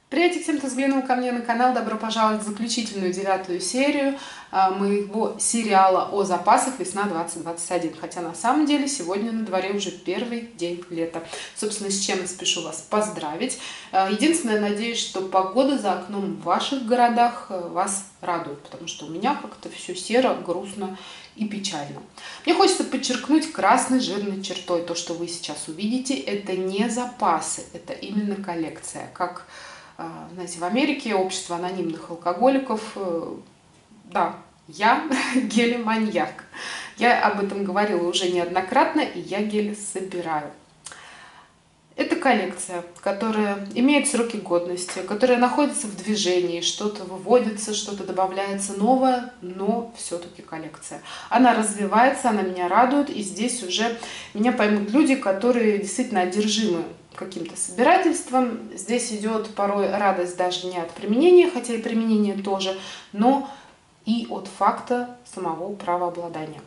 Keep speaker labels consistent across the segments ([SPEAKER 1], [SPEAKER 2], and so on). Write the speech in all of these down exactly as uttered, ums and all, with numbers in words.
[SPEAKER 1] Приветик всем, кто взглянул ко мне на канал. Добро пожаловать в заключительную девятую серию моего сериала о запасах весна двадцать двадцать один. Хотя на самом деле сегодня на дворе уже первый день лета. Собственно, с чем я спешу вас поздравить. Единственное, надеюсь, что погода за окном в ваших городах вас радует, потому что у меня как-то все серо, грустно и печально. Мне хочется подчеркнуть красной жирной чертой. То, что вы сейчас увидите, это не запасы, это именно коллекция. Как знаете, в Америке общество анонимных алкоголиков, да, я гелеманьяк. Я об этом говорила уже неоднократно, и я гели собираю. Это коллекция, которая имеет сроки годности, которая находится в движении, что-то выводится, что-то добавляется новое, но все-таки коллекция. Она развивается, она меня радует, и здесь уже меня поймут люди, которые действительно одержимы каким-то собирательством. Здесь идет порой радость даже не от применения, хотя и применение тоже, но и от факта самого правообладания.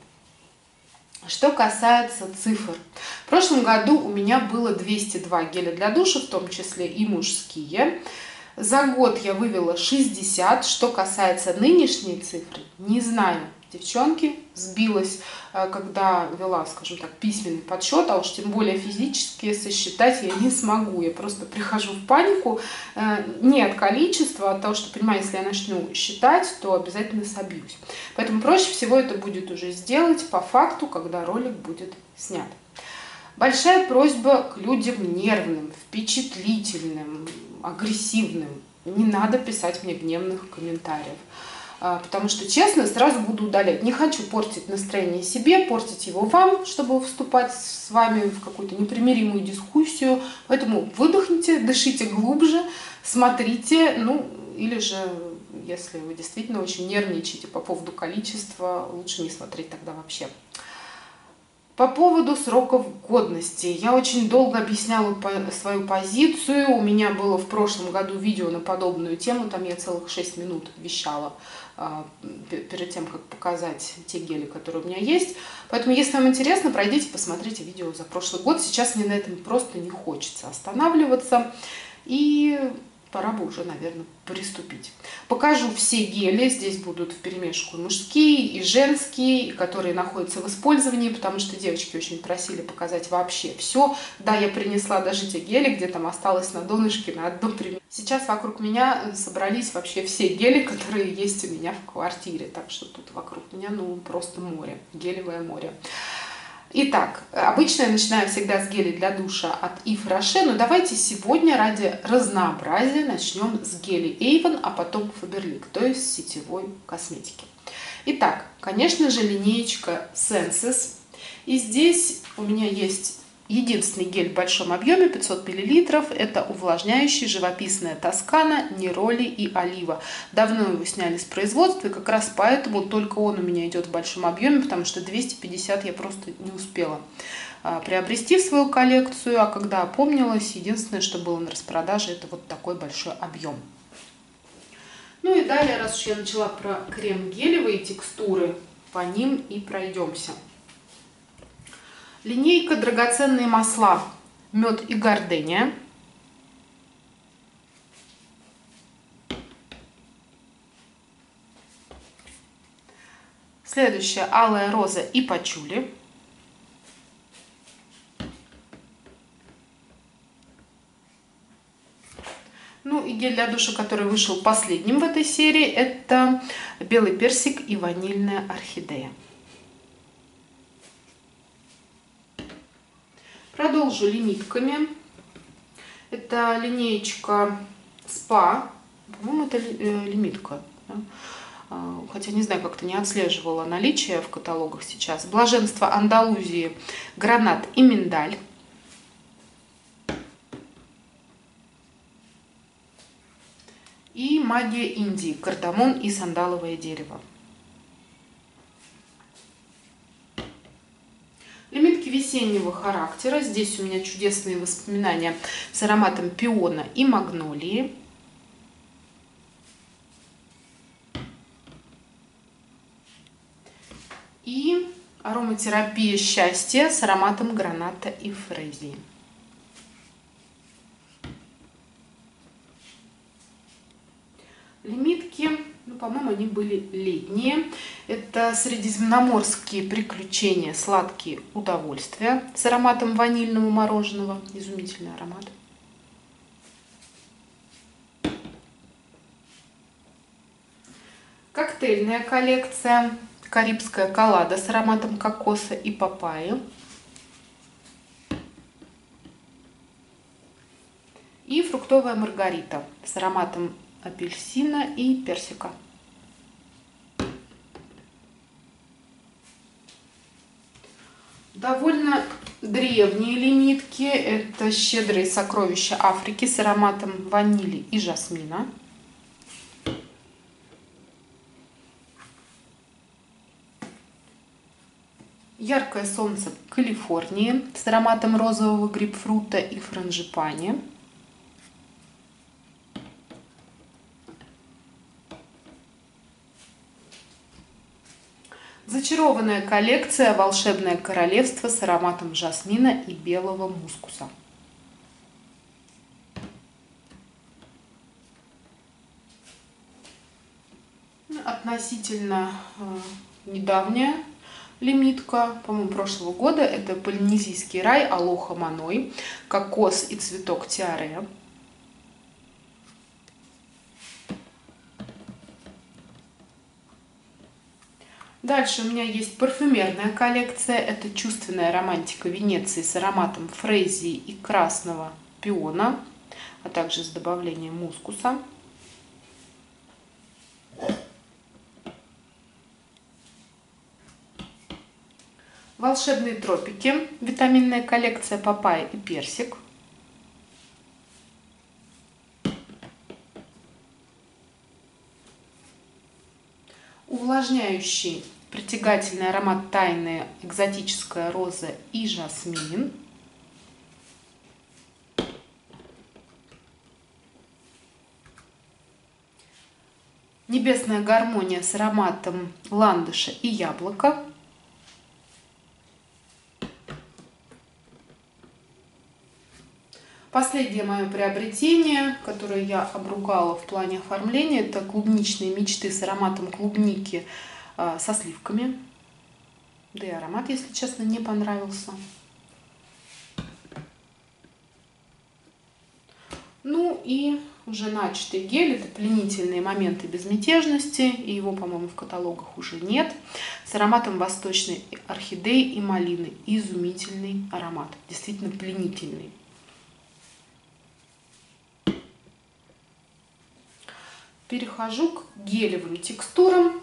[SPEAKER 1] Что касается цифр. В прошлом году у меня было двести два геля для душа, в том числе и мужские. За год я вывела шестьдесят. Что касается нынешней цифры, не знаю. Девчонки, сбилась, когда вела, скажем так, письменный подсчет, а уж тем более физически сосчитать я не смогу. Я просто прихожу в панику не от количества, а от того, что, понимаю, если я начну считать, то обязательно собьюсь. Поэтому проще всего это будет уже сделать по факту, когда ролик будет снят. Большая просьба к людям нервным, впечатлительным, агрессивным. Не надо писать мне гневных комментариев. Потому что, честно, сразу буду удалять. Не хочу портить настроение себе, портить его вам, чтобы вступать с вами в какую-то непримиримую дискуссию. Поэтому выдохните, дышите глубже, смотрите. Ну, или же, если вы действительно очень нервничаете по поводу количества, лучше не смотреть тогда вообще. По поводу сроков годности. Я очень долго объясняла свою позицию. У меня было в прошлом году видео на подобную тему. Там я целых шесть минут вещала перед тем, как показать те гели, которые у меня есть. Поэтому, если вам интересно, пройдите, посмотрите видео за прошлый год. Сейчас мне на этом просто не хочется останавливаться. И пора бы уже, наверное, приступить. Покажу все гели. Здесь будут вперемешку мужские и женские, которые находятся в использовании, потому что девочки очень просили показать вообще все. Да, я принесла даже те гели, где там осталось на донышке на одну примерку. Сейчас вокруг меня собрались вообще все гели, которые есть у меня в квартире. Так что тут вокруг меня, ну, просто море, гелевое море. Итак, обычно я начинаю всегда с гелей для душа от Yves Rocher, но давайте сегодня ради разнообразия начнем с гелей Avon, а потом Faberlic, то есть сетевой косметики. Итак, конечно же, линеечка Senses. И здесь у меня есть единственный гель в большом объеме, пятьсот миллилитров. Это увлажняющий живописная Тоскана, Нероли и Олива. Давно его сняли с производства, и как раз поэтому только он у меня идет в большом объеме, потому что двести пятьдесят я просто не успела приобрести в свою коллекцию. А когда опомнилась, единственное, что было на распродаже, это вот такой большой объем. Ну и далее, раз уж я начала про крем-гелевые текстуры, по ним и пройдемся. Линейка драгоценные масла, мед и гордения. Следующая алая роза и пачули. Ну и гель для душа, который вышел последним в этой серии, это белый персик и ванильная орхидея. Продолжу лимитками. Это линеечка спа. По-моему, это лимитка. Да? Хотя не знаю, как-то не отслеживала наличие в каталогах сейчас. Блаженство Андалузии, гранат и миндаль. И магия Индии, кардамон и сандаловое дерево. Лимитки весеннего характера. Здесь у меня чудесные воспоминания с ароматом пиона и магнолии. И ароматерапия счастья с ароматом граната и фрезии. лимитки, ну, по-моему, они были летние. Это средиземноморские приключения, сладкие удовольствия с ароматом ванильного мороженого. Изумительный аромат. Коктейльная коллекция. Карибская коллада с ароматом кокоса и папайи. И фруктовая маргарита с ароматом апельсина и персика. Довольно древние лимитки. Это щедрые сокровища Африки с ароматом ванили и жасмина. Яркое солнце Калифорнии с ароматом розового грейпфрута и франгипани. Зачарованная коллекция «Волшебное королевство» с ароматом жасмина и белого мускуса. Относительно э, недавняя лимитка, по-моему, прошлого года. Это полинезийский рай Алоха Маной, кокос и цветок тиаре. Дальше у меня есть парфюмерная коллекция. Это чувственная романтика Венеции с ароматом фрезии и красного пиона, а также с добавлением мускуса. Волшебные тропики. Витаминная коллекция папайя и персик. Увлажняющий притягательный аромат тайная экзотическая роза и жасмин. Небесная гармония с ароматом ландыша и яблока. Последнее мое приобретение, которое я обругала в плане оформления, это клубничные мечты с ароматом клубники э, со сливками. Да и аромат, если честно, не понравился. Ну и уже начатый гель, это пленительные моменты безмятежности, и его, по-моему, в каталогах уже нет, с ароматом восточной орхидеи и малины. Изумительный аромат, действительно пленительный. Перехожу к гелевым текстурам.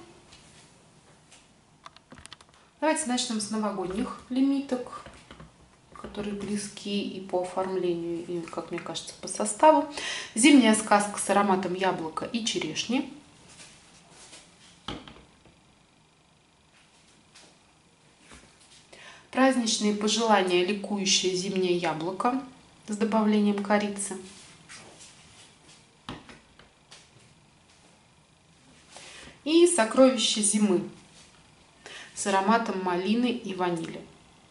[SPEAKER 1] Давайте начнем с новогодних лимиток, которые близки и по оформлению, и, как мне кажется, по составу. Зимняя сказка с ароматом яблока и черешни. Праздничные пожелания ликующее зимнее яблоко с добавлением корицы. И сокровище зимы с ароматом малины и ванили.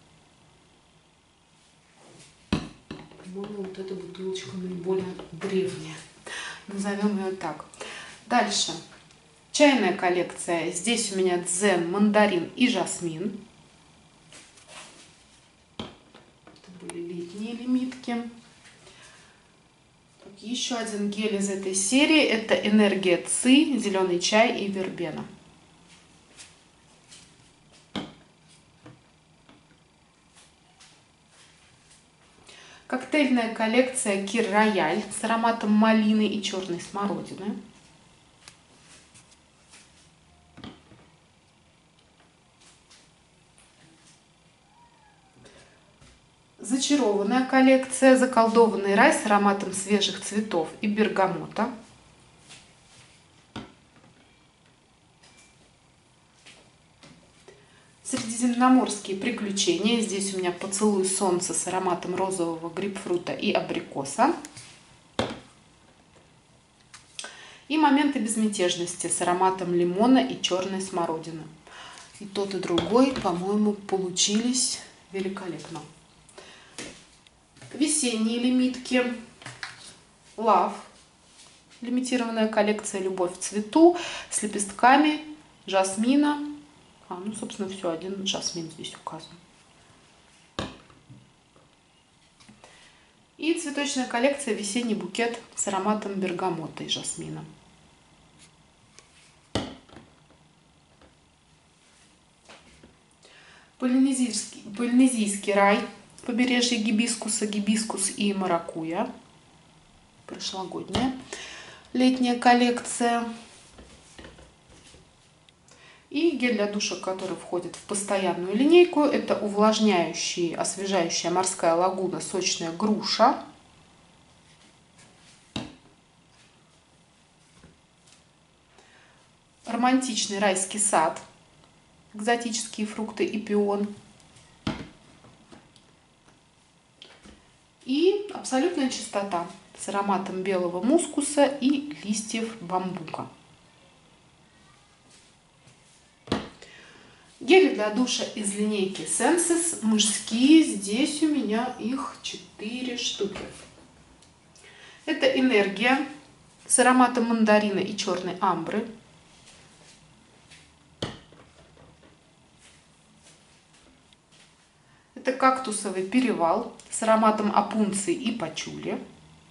[SPEAKER 1] По-моему, вот эта бутылочка наиболее древняя. Назовем ее так. Дальше. Чайная коллекция. Здесь у меня дзен, мандарин и жасмин. Это были летние лимитки. Еще один гель из этой серии. Это энергия ци, зеленый чай и вербена. Коктейльная коллекция Кир Рояль с ароматом малины и черной смородины. Зачарованная коллекция «Заколдованный рай» с ароматом свежих цветов и бергамота. Средиземноморские приключения. Здесь у меня поцелуй солнца с ароматом розового грейпфрута и абрикоса. И моменты безмятежности с ароматом лимона и черной смородины. И тот, и другой, по-моему, получились великолепно. Весенние лимитки Love Лимитированная коллекция «Любовь в цвету» с лепестками жасмина. А, ну, собственно, все, один жасмин здесь указан. И цветочная коллекция «Весенний букет» с ароматом бергамота и жасмина. Полинезийский, полинезийский рай, побережье гибискуса, гибискус и маракуйя. Прошлогодняя летняя коллекция. И гель для душа, который входит в постоянную линейку, это увлажняющий, освежающая морская лагуна, сочная груша. Романтичный райский сад, экзотические фрукты и пион. И абсолютная чистота с ароматом белого мускуса и листьев бамбука. Гели для душа из линейки Senses мужские. Здесь у меня их четыре штуки. Это энергия с ароматом мандарина и черной амбры. Это кактусовый перевал с ароматом опунции и пачули.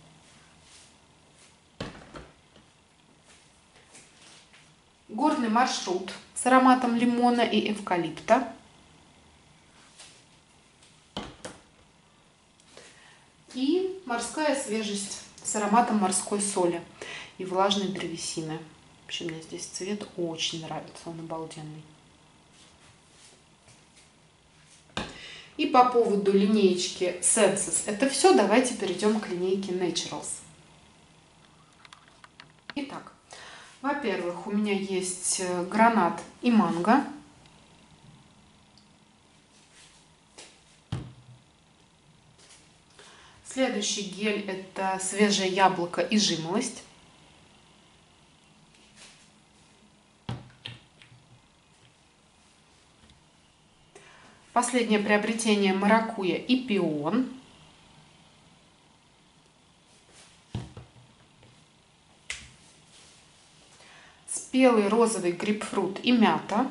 [SPEAKER 1] Горный маршрут с ароматом лимона и эвкалипта. И морская свежесть с ароматом морской соли и влажной древесины. Вообще, мне здесь цвет очень нравится, он обалденный. И по поводу линеечки Senses это все. Давайте перейдем к линейке Naturals. Итак, во-первых, у меня есть гранат и манго. Следующий гель это свежее яблоко и жимолость. Последнее приобретение маракуйя и пион. Спелый розовый грейпфрут и мята.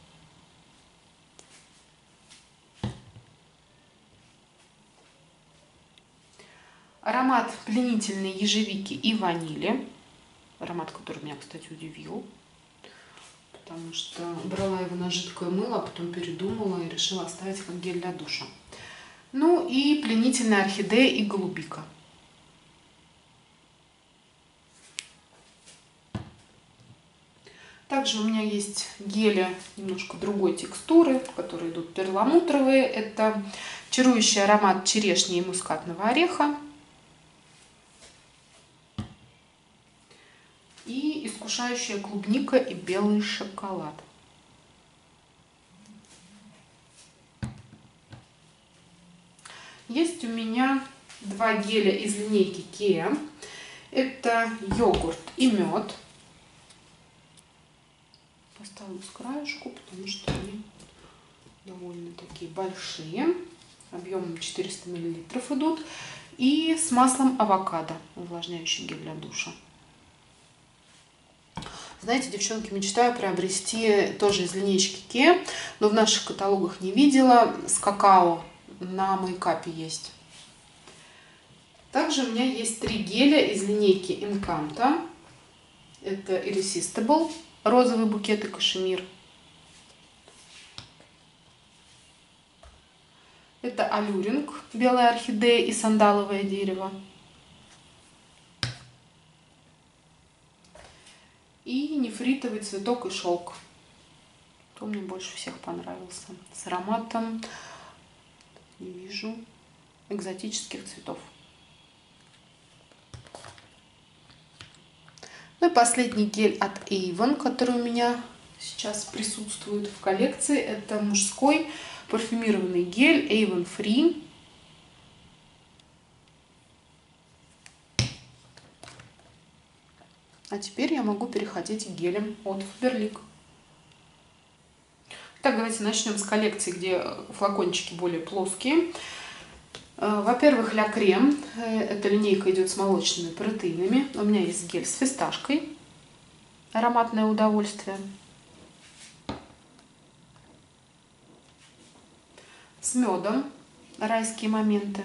[SPEAKER 1] Аромат пленительной ежевики и ванили. Аромат, который меня, кстати, удивил. Потому что брала его на жидкое мыло, а потом передумала и решила оставить как гель для душа. Ну и пленительная орхидея и голубика. Также у меня есть гели немножко другой текстуры, которые идут перламутровые. Это чарующий аромат черешни и мускатного ореха. И искушающая клубника и белый шоколад. Есть у меня два геля из линейки Kea. Это йогурт и мед. Поставлю с краешку, потому что они довольно такие большие. Объемом четыреста миллилитров идут. И с маслом авокадо. Увлажняющий гель для душа. Знаете, девчонки, мечтаю приобрести тоже из линейки Kea, но в наших каталогах не видела. С какао на мейкапе есть. Также у меня есть три геля из линейки Encanto. Это Irresistible, розовый букет и кашемир. Это Alluring, белая орхидея и сандаловое дерево. И нефритовый цветок и шелк. Кто мне больше всех понравился. С ароматом, не вижу, экзотических цветов. Ну и последний гель от Avon, который у меня сейчас присутствует в коллекции. Это мужской парфюмированный гель Avon Free. А теперь я могу переходить к гелям от Faberlic. Так, давайте начнем с коллекции, где флакончики более плоские. Во-первых, Ля Крем. Эта линейка идет с молочными протеинами. У меня есть гель с фисташкой. Ароматное удовольствие. С медом. Райские моменты.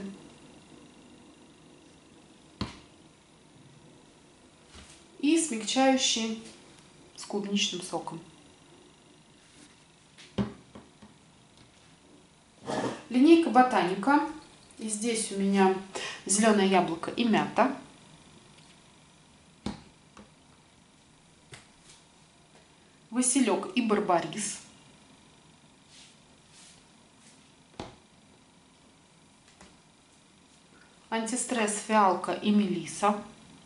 [SPEAKER 1] И смягчающий с клубничным соком. Линейка Ботаника. И здесь у меня зеленое яблоко и мята. Василек и барбарис. Антистресс фиалка и мелиса.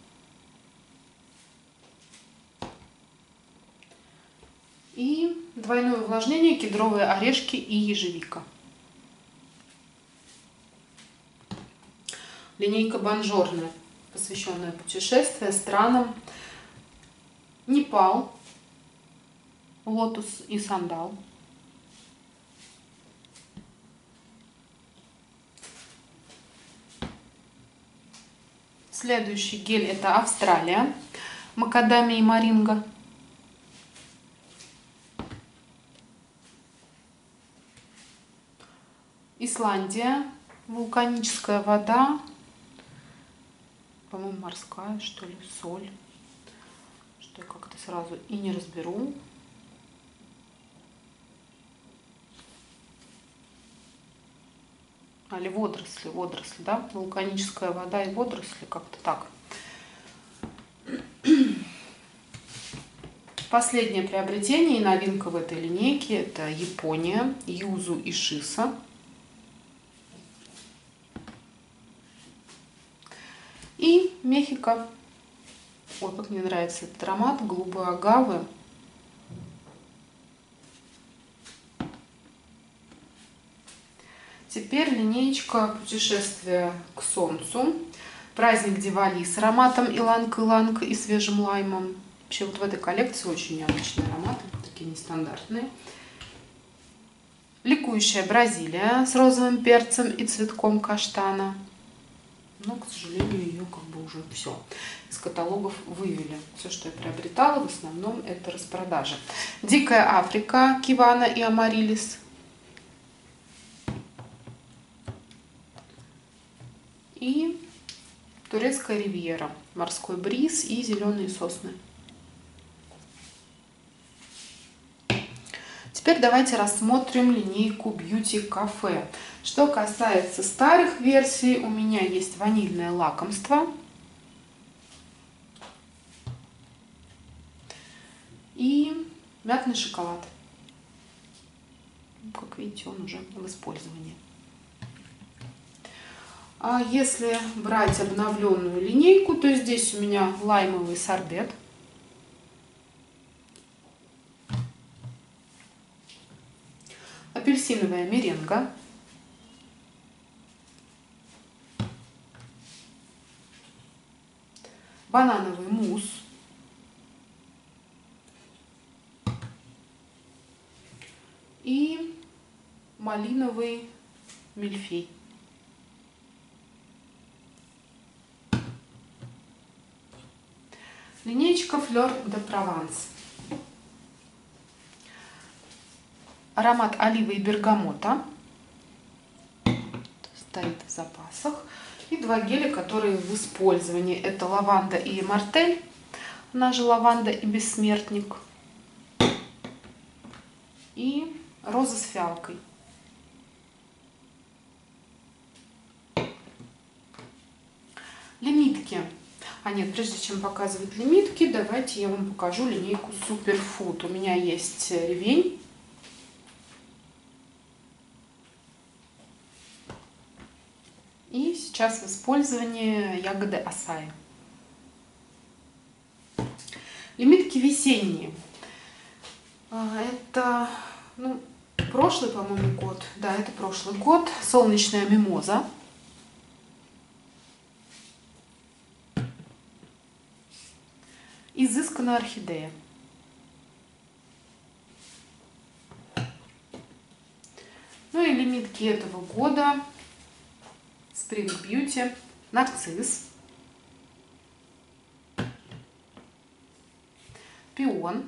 [SPEAKER 1] И двойное увлажнение кедровые орешки и ежевика. Линейка Бонжорно, посвященная путешествию странам Непал, лотос и сандал. Следующий гель — это Австралия, макадамия и моринго. Исландия, вулканическая вода. По-моему, морская, что ли, соль. Что я как-то сразу и не разберу. А, или водоросли, водоросли, да? Вулканическая вода и водоросли, как-то так. Последнее приобретение и новинка в этой линейке — это Япония, юзу и шиса. И Мехико. Ой, как мне нравится этот аромат, голубой агавы. Теперь линеечка путешествия к солнцу. Праздник Дивали с ароматом иланг-иланг и свежим лаймом. Вообще вот в этой коллекции очень необычные ароматы, такие нестандартные. Ликующая Бразилия с розовым перцем и цветком каштана. Но, к сожалению, ее как бы уже все из каталогов вывели. Все, что я приобретала, в основном это распродажи. Дикая Африка, Кивана и Амарилис. И турецкая ривьера, морской бриз и зеленые сосны. Теперь давайте рассмотрим линейку Beauty Cafe. Что касается старых версий, у меня есть ванильное лакомство и мятный шоколад. Как видите, он уже в использовании. А если брать обновленную линейку, то здесь у меня лаймовый сорбет. Апельсиновая меренга. Банановый мусс. И малиновый мильфей. Линейка Fleur de Provence. Аромат оливы и бергамота. Стоит в запасах. И два геля, которые в использовании. Это лаванда и мартель. Она же лаванда и бессмертник. И роза с фиалкой. Лимитки. А нет, прежде чем показывать лимитки, давайте я вам покажу линейку Superfood. У меня есть ревень. И сейчас в использовании ягоды асаи. Лимитки весенние. Это, ну, прошлый, по-моему, год. Да, это прошлый год. Солнечная мимоза. Изысканная орхидея. Ну и лимитки этого года. Spring Beauty, нарцисс, пион,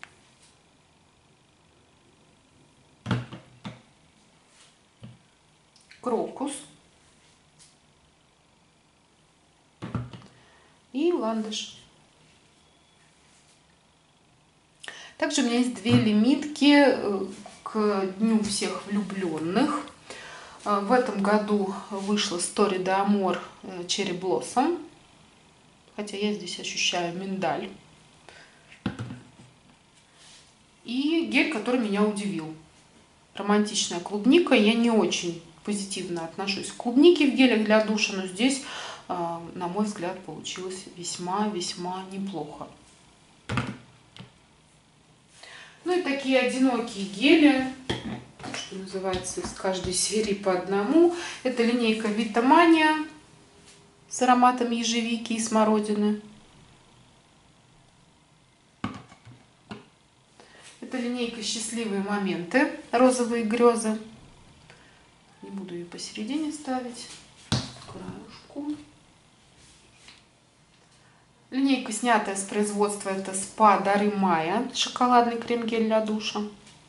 [SPEAKER 1] крокус и ландыш. Также у меня есть две лимитки к Дню всех влюбленных. В этом году вышла Story d'Amour Cherry Blossom, хотя я здесь ощущаю миндаль. И гель, который меня удивил. Романтичная клубника. Я не очень позитивно отношусь к клубнике в гелях для душа, но здесь, на мой взгляд, получилось весьма-весьма неплохо. Ну и такие одинокие гели, что называется, из каждой серии по одному. Это линейка Витамания с ароматом ежевики и смородины. Это линейка «Счастливые моменты», розовые грезы. Не буду ее посередине ставить, краюшку. Линейка, снятая с производства, это спа Дары Мая, шоколадный крем-гель для душа.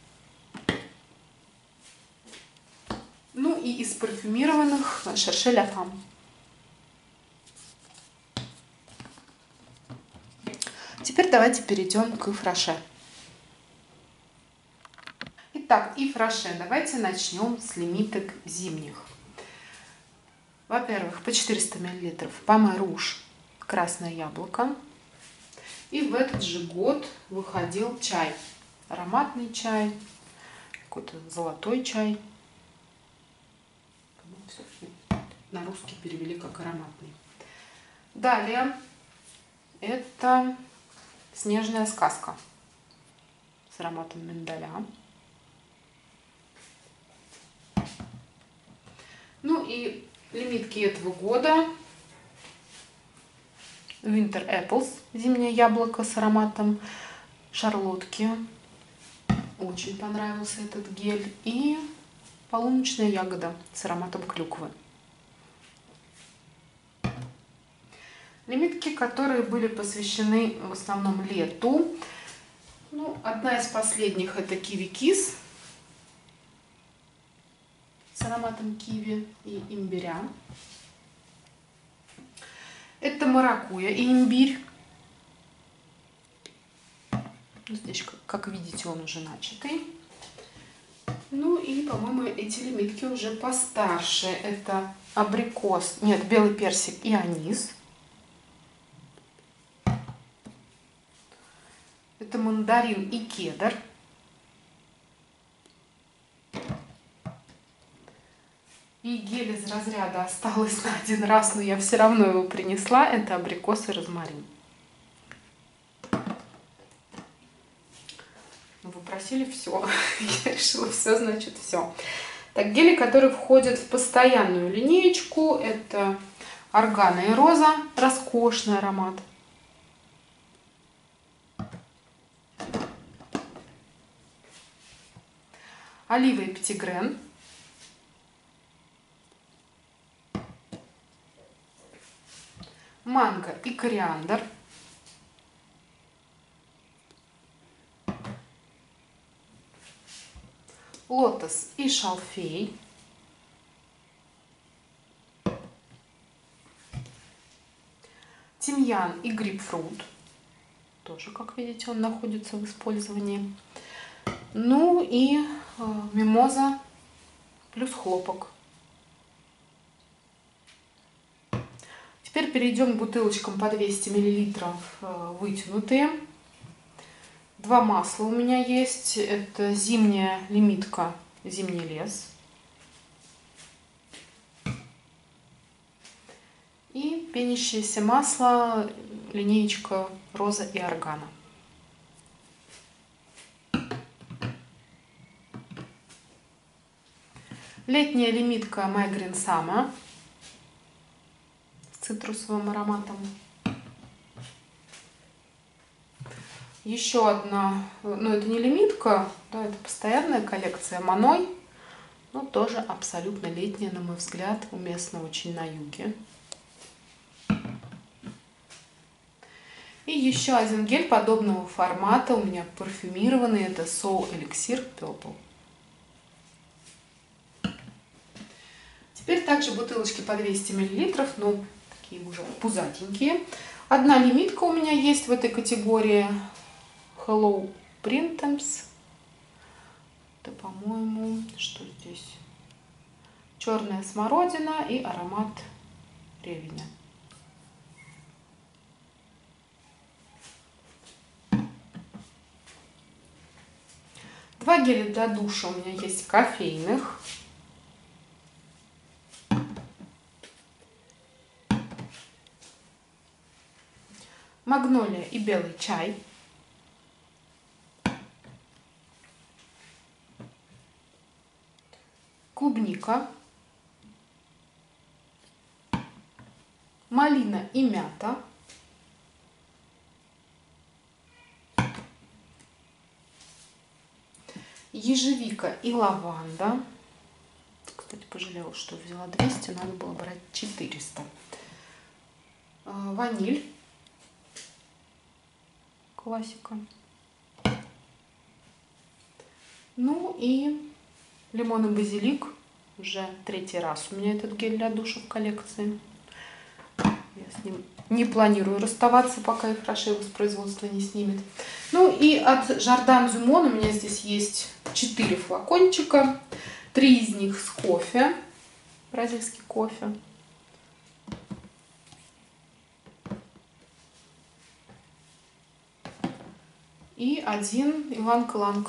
[SPEAKER 1] Ну и из парфюмированных Cherchez la Femme. Теперь давайте перейдем к Yves Rocher. Итак, Yves Rocher. Давайте начнем с лимиток зимних. Во-первых, по четыреста миллилитров Pomme Rouge, красное яблоко. И в этот же год выходил чай. Ароматный чай, какой-то золотой чай. На русский перевели как ароматный. Далее это снежная сказка с ароматом миндаля. Ну и лимитки этого года. Winter Apples, зимнее яблоко с ароматом шарлотки. Очень понравился этот гель. И полуночная ягода с ароматом клюквы. Лимитки, которые были посвящены в основном лету. Ну, одна из последних это Kiwi Kiss с ароматом киви и имбиря. Это маракуйя и имбирь. Здесь, как видите, он уже начатый. Ну и, по-моему, эти лимитки уже постарше. Это абрикос, нет, белый персик и анис. Это мандарин и кедр. И гель из разряда осталось на один раз, но я все равно его принесла. Это абрикос и розмарин. Вы просили все. Я решила все, значит все. Так, гели, которые входят в постоянную линеечку. Это органа и роза. Роскошный аромат. Олива и пятигрен. Манго и кориандр. Лотос и шалфей. Тимьян и грейпфрут. Тоже, как видите, он находится в использовании. Ну и э, мимоза плюс хлопок. Теперь перейдем к бутылочкам по двести миллилитров вытянутые. Два масла у меня есть. Это зимняя лимитка «Зимний лес». И пенящееся масло линеечка «Роза и органа». Летняя лимитка My Green Summer с цитрусовым ароматом. Еще одна, ну это не лимитка, да, это постоянная коллекция Маной. но тоже абсолютно летняя, на мой взгляд, уместно очень на юге. И еще один гель подобного формата у меня парфюмированный, это So Elixir Purple. Теперь также бутылочки по двести миллилитров, но такие уже пузатенькие. Одна лимитка у меня есть в этой категории Hello Printemps. Это, по-моему, что здесь? Черная смородина и аромат ревеня. Два геля для душа у меня есть кофейных. Магнолия и белый чай. Клубника. Малина и мята. Ежевика и лаванда. Кстати, пожалела, что взяла двести, надо было брать четыреста. Ваниль. Классика. Ну и лимон и базилик. Уже третий раз у меня этот гель для душа в коллекции. Я с ним не планирую расставаться, пока их Роше воспроизводство не снимет. Ну и от Jardin Zumon у меня здесь есть четыре флакончика. Три из них с кофе. Бразильский кофе. И один иланг-иланг.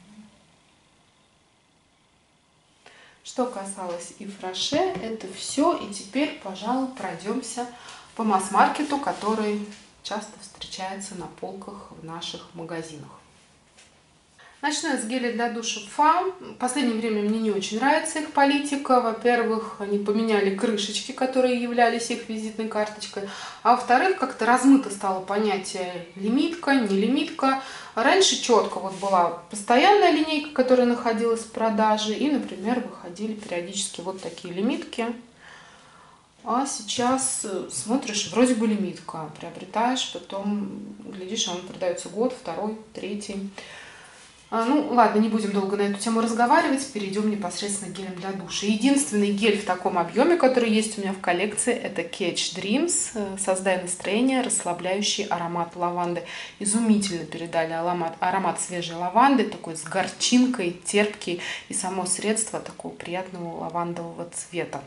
[SPEAKER 1] Что касалось Ив Роше, это все. И теперь, пожалуй, пройдемся по масс-маркету, который часто встречается на полках в наших магазинах. Начну с геля для душа Фа. В последнее время мне не очень нравится их политика. Во-первых, они поменяли крышечки, которые являлись их визитной карточкой. А во-вторых, как-то размыто стало понятие лимитка, не лимитка. Раньше четко вот была постоянная линейка, которая находилась в продаже. И, например, выходили периодически вот такие лимитки. А сейчас смотришь, вроде бы лимитка. Приобретаешь, потом глядишь, он продается год, второй, третий. Ну, ладно, не будем долго на эту тему разговаривать, перейдем непосредственно к гелям для душа. Единственный гель в таком объеме, который есть у меня в коллекции, это Catch Dreams, создай настроение, расслабляющий аромат лаванды. Изумительно передали аромат, аромат свежей лаванды, такой с горчинкой, терпкий, и само средство такого приятного лавандового цвета.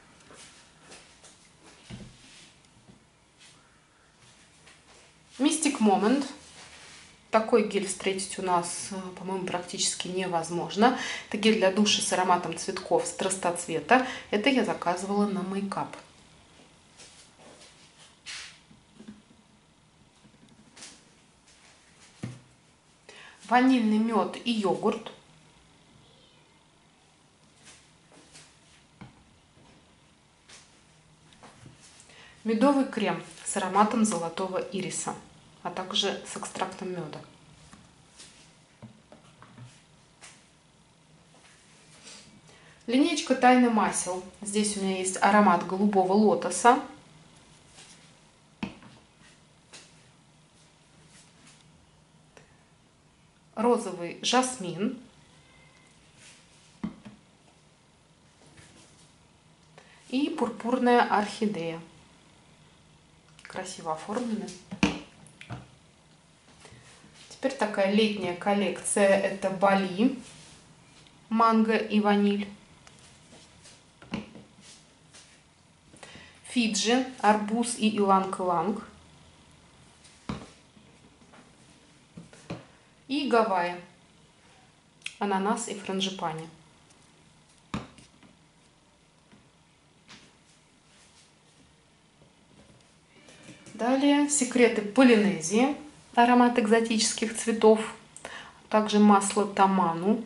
[SPEAKER 1] Mystic Moment. Такой гель встретить у нас, по-моему, практически невозможно. Это гель для душа с ароматом цветков страстоцвета. Это я заказывала на Makeup. Ванильный мед и йогурт. Медовый крем с ароматом золотого ириса, а также с экстрактом меда. Линейка Тайны масел. Здесь у меня есть аромат голубого лотоса. Розовый жасмин. И пурпурная орхидея. Красиво оформлены. Теперь такая летняя коллекция. Это Бали, манго и ваниль. Фиджи, арбуз и иланг-иланг. И Гавайи, ананас и франгипани. Далее секреты Полинезии, аромат экзотических цветов, также масло таману.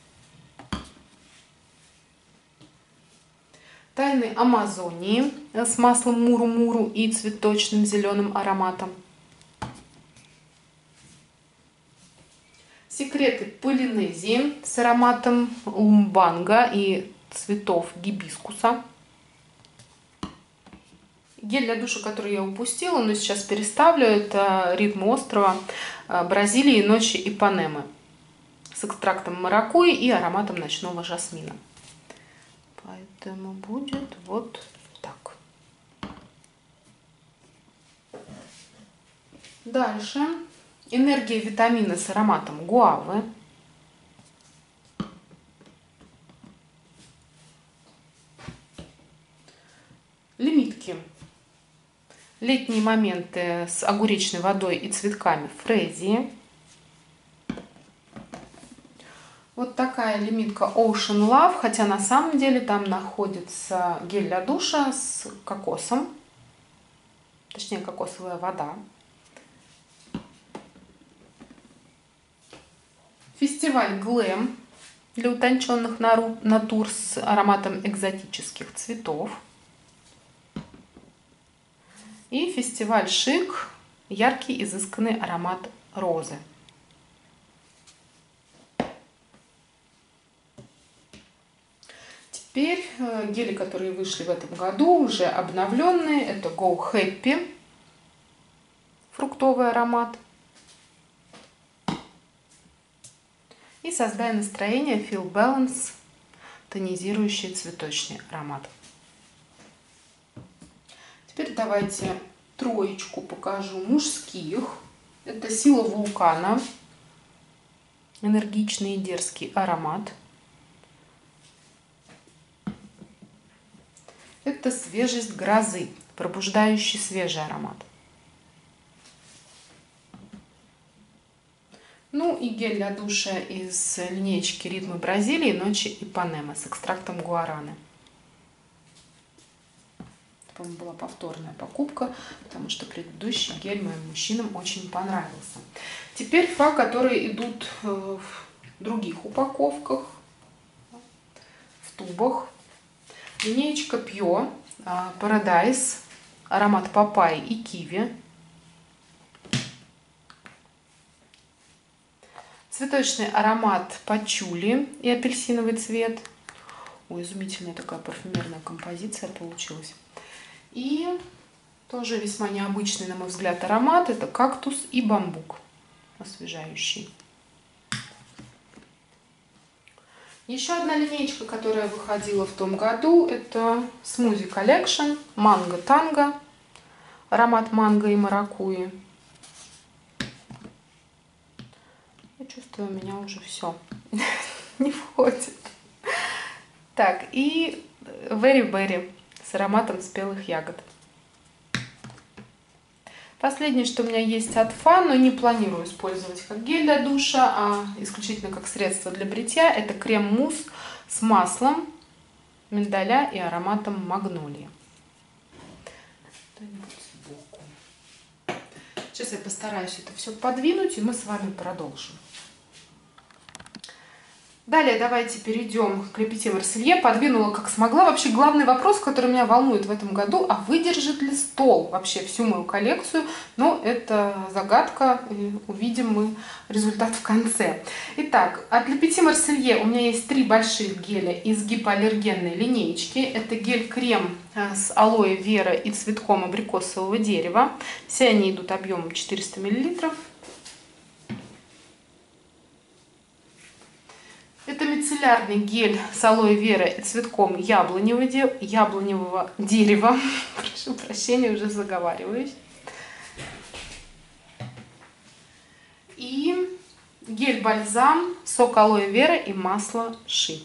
[SPEAKER 1] Тайны Амазонии с маслом муру-муру и цветочным зеленым ароматом. Секреты Полинезии с ароматом лумбанга и цветов гибискуса. Гель для душа, который я упустила, но сейчас переставлю, это «Ритм острова» Бразилии «Ночи Ипанемы» с экстрактом маракуйи и ароматом ночного жасмина. Поэтому будет вот так. Дальше энергия витамина с ароматом гуавы. Лимитки. Летние моменты с огуречной водой и цветками фрезии. Вот такая лимитка Ocean Love, хотя на самом деле там находится гель для душа с кокосом, точнее кокосовая вода. Фестиваль Glam для утонченных натур с ароматом экзотических цветов. И фестиваль Шик, яркий изысканный аромат розы. Теперь гели, которые вышли в этом году, уже обновленные. Это Go Happy, фруктовый аромат. И «Создай настроение» Feel Balance, тонизирующий цветочный аромат. Теперь давайте троечку покажу мужских. Это «Сила вулкана», энергичный и дерзкий аромат. Это «Свежесть грозы», пробуждающий свежий аромат. Ну и гель для душа из линейки «Ритмы Бразилии» «Ночи Ипанемы» с экстрактом гуараны. По-моему, была повторная покупка, потому что предыдущий гель моим мужчинам очень понравился. Теперь фа, которые идут в других упаковках, в тубах. Линеечка Pure Paradise, аромат папайи и киви. Цветочный аромат пачули и апельсиновый цвет. Ой, изумительная такая парфюмерная композиция получилась. И тоже весьма необычный, на мой взгляд, аромат. Это кактус и бамбук, освежающий. Еще одна линейка, которая выходила в том году, это Smoothie Collection, Манго Танго, аромат манго и маракуйи. Я чувствую, у меня уже все не входит. Так, и Very Berry с ароматом спелых ягод. Последнее, что у меня есть от фа, но не планирую использовать как гель для душа, а исключительно как средство для бритья, это крем-мусс с маслом миндаля и ароматом магнолии. Сейчас я постараюсь это все подвинуть, и мы с вами продолжим. Далее давайте перейдем к Лепити Марселье. Подвинула как смогла. Вообще главный вопрос, который меня волнует в этом году, а выдержит ли стол вообще всю мою коллекцию? Но это загадка, и увидим мы результат в конце. Итак, от Лепити Марселье у меня есть три больших геля из гипоаллергенной линеечки. Это гель-крем с алоэ вера и цветком абрикосового дерева. Все они идут объемом четыреста миллилитров. Это мицеллярный гель с алоэ вера и цветком яблоневого, де... яблоневого дерева. Прошу прощения, уже заговариваюсь. И гель-бальзам, сок алоэ вера и масло ши.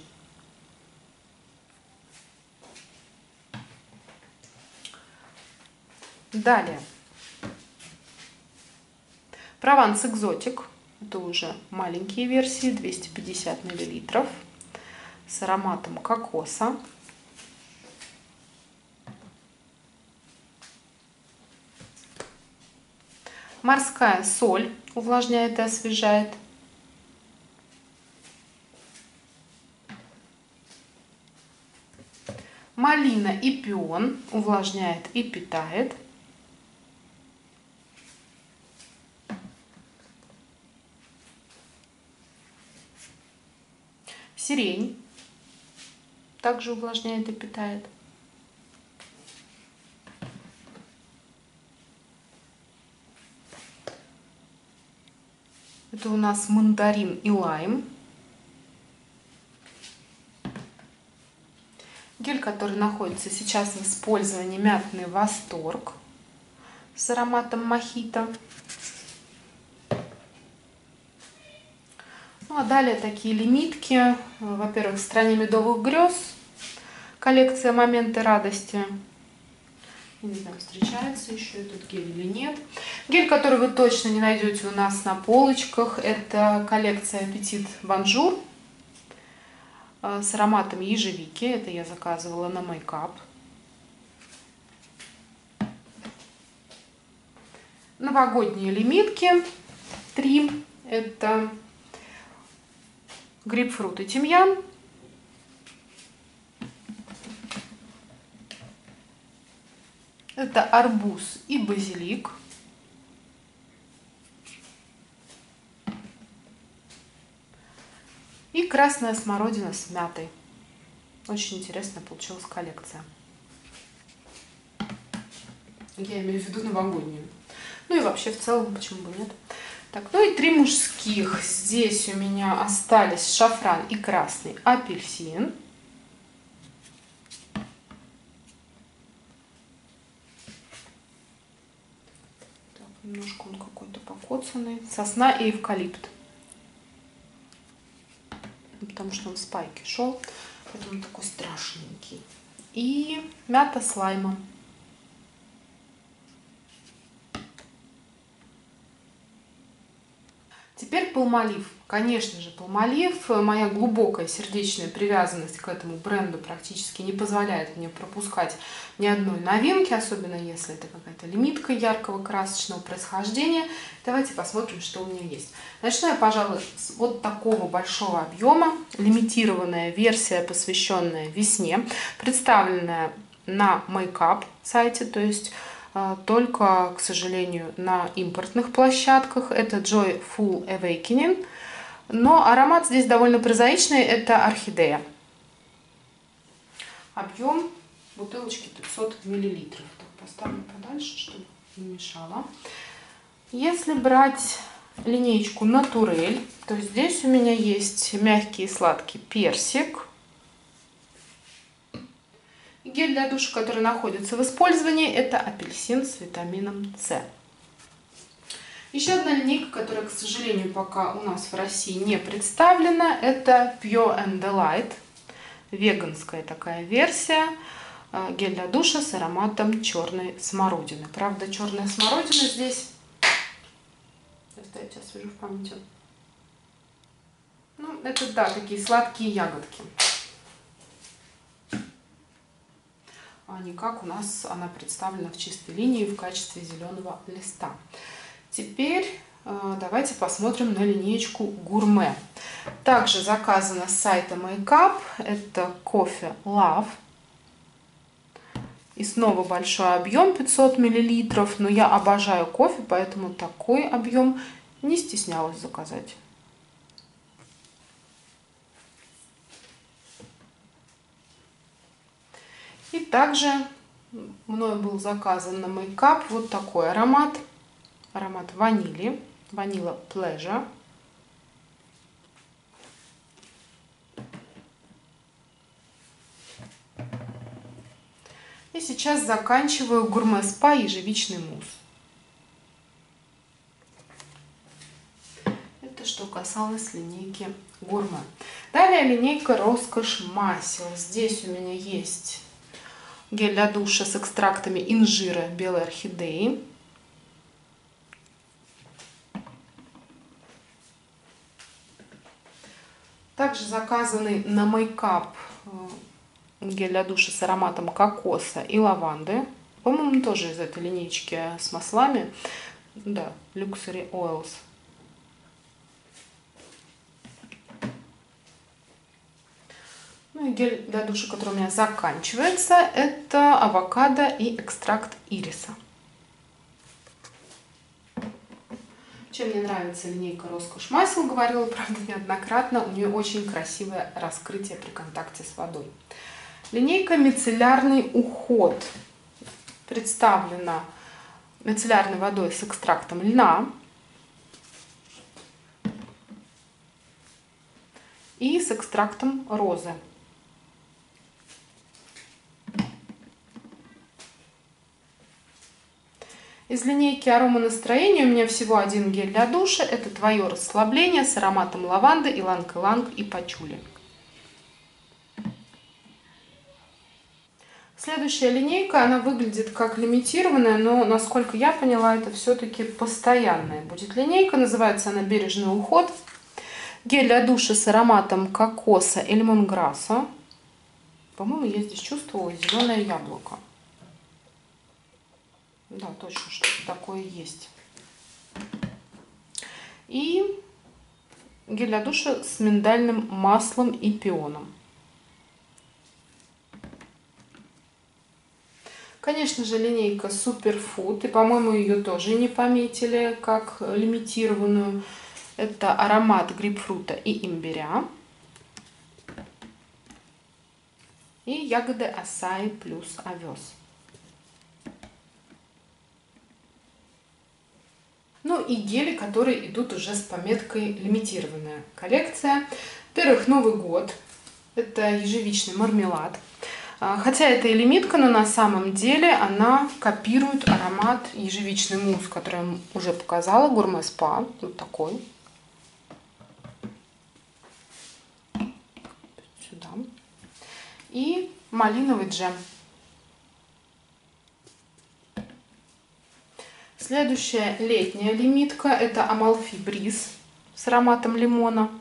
[SPEAKER 1] Далее. Прованс Экзотик. Это уже маленькие версии, двести пятьдесят миллилитров, с ароматом кокоса. Морская соль увлажняет и освежает. Малина и пион увлажняет и питает. сирень. Также увлажняет и питает. Это у нас мандарин и лайм. Гель, который находится сейчас в использовании, мятный восторг с ароматом мохито. Ну а далее такие лимитки. Во-первых, в стране медовых грез. Коллекция «Моменты радости». Не знаю, встречается еще этот гель или нет. Гель, который вы точно не найдете у нас на полочках, это коллекция «Аппетит Бонжур» с ароматом ежевики. Это я заказывала на мейкап. Новогодние лимитки. Три. Это грейпфрут и тимьян. Это арбуз и базилик. И красная смородина с мятой. Очень интересная получилась коллекция. Я имею в виду новогоднюю. Ну и вообще в целом, почему бы нет. Так, ну и три мужских. Здесь у меня остались шафран и красный апельсин. Так, немножко он какой-то покоцанный. Сосна и эвкалипт. Потому что он в спайке шел. Поэтому он такой страшненький. И мята с лаймом. Теперь Palmolive. Конечно же, Palmolive. Моя глубокая сердечная привязанность к этому бренду практически не позволяет мне пропускать ни одной новинки, особенно если это какая-то лимитка яркого красочного происхождения. Давайте посмотрим, что у меня есть. Начну я, пожалуй, с вот такого большого объема. Лимитированная версия, посвященная весне, представленная на мейкап сайте, то есть только, к сожалению, на импортных площадках. Это Joy Full Awakening. Но аромат здесь довольно прозаичный. Это орхидея. Объем бутылочки пятьсот миллилитров. Так, поставлю подальше, чтобы не мешало. Если брать линеечку Натурель, то здесь у меня есть мягкий и сладкий персик. Гель для душа, который находится в использовании, это апельсин с витамином С. Еще одна линейка, которая, к сожалению, пока у нас в России не представлена, это Pure and Delight. Веганская такая версия. Гель для душа с ароматом черной смородины. Правда, черная смородина здесь... Я тебя свяжу в памяти. Ну, это, да, такие сладкие ягодки. А не как у нас она представлена в чистой линии в качестве зеленого листа. Теперь э, давайте посмотрим на линеечку Гурме. Также заказано с сайта Makeup. Это кофе Love. И снова большой объем, пятьсот миллилитров. Но я обожаю кофе, поэтому такой объем не стеснялась заказать. И также мною был заказан на мейкап вот такой аромат. Аромат ванили. Vanilla Pleasure. И сейчас заканчиваю Гурме Спа ежевичный мусс. Это что касалось линейки Гурме. Далее линейка Роскошь масел. Здесь у меня есть гель для душа с экстрактами инжира белой орхидеи. Также заказанный на мейкап гель для душа с ароматом кокоса и лаванды. По-моему, тоже из этой линейки с маслами. Да, Luxury Oils. Ну и гель для душа, который у меня заканчивается, это авокадо и экстракт ириса. Чем мне нравится линейка Роскошь масел, говорила, правда, неоднократно, у нее очень красивое раскрытие при контакте с водой. Линейка Мицеллярный уход представлена мицеллярной водой с экстрактом льна и с экстрактом розы. Из линейки ароманастроения у меня всего один гель для душа. Это «Твое расслабление» с ароматом лаванды, иланг-иланг и пачули. Следующая линейка, она выглядит как лимитированная, но, насколько я поняла, это все-таки постоянная будет линейка. Называется она «Бережный уход». Гель для душа с ароматом кокоса и лимонграсса. По-моему, я здесь чувствовала зеленое яблоко. Да, точно, что-то такое есть. И гель для душа с миндальным маслом и пионом. Конечно же, линейка Superfood, и, по-моему, ее тоже не пометили как лимитированную. Это аромат грейпфрута и имбиря. И ягоды асаи плюс овес. Ну и гели, которые идут уже с пометкой «Лимитированная коллекция». Во-первых, Новый год. Это ежевичный мармелад. Хотя это и лимитка, но на самом деле она копирует аромат ежевичный мусс, который я уже показала, Гурме Спа. Вот такой. Сюда. И малиновый джем. Следующая летняя лимитка — это Амалфи Бриз с ароматом лимона.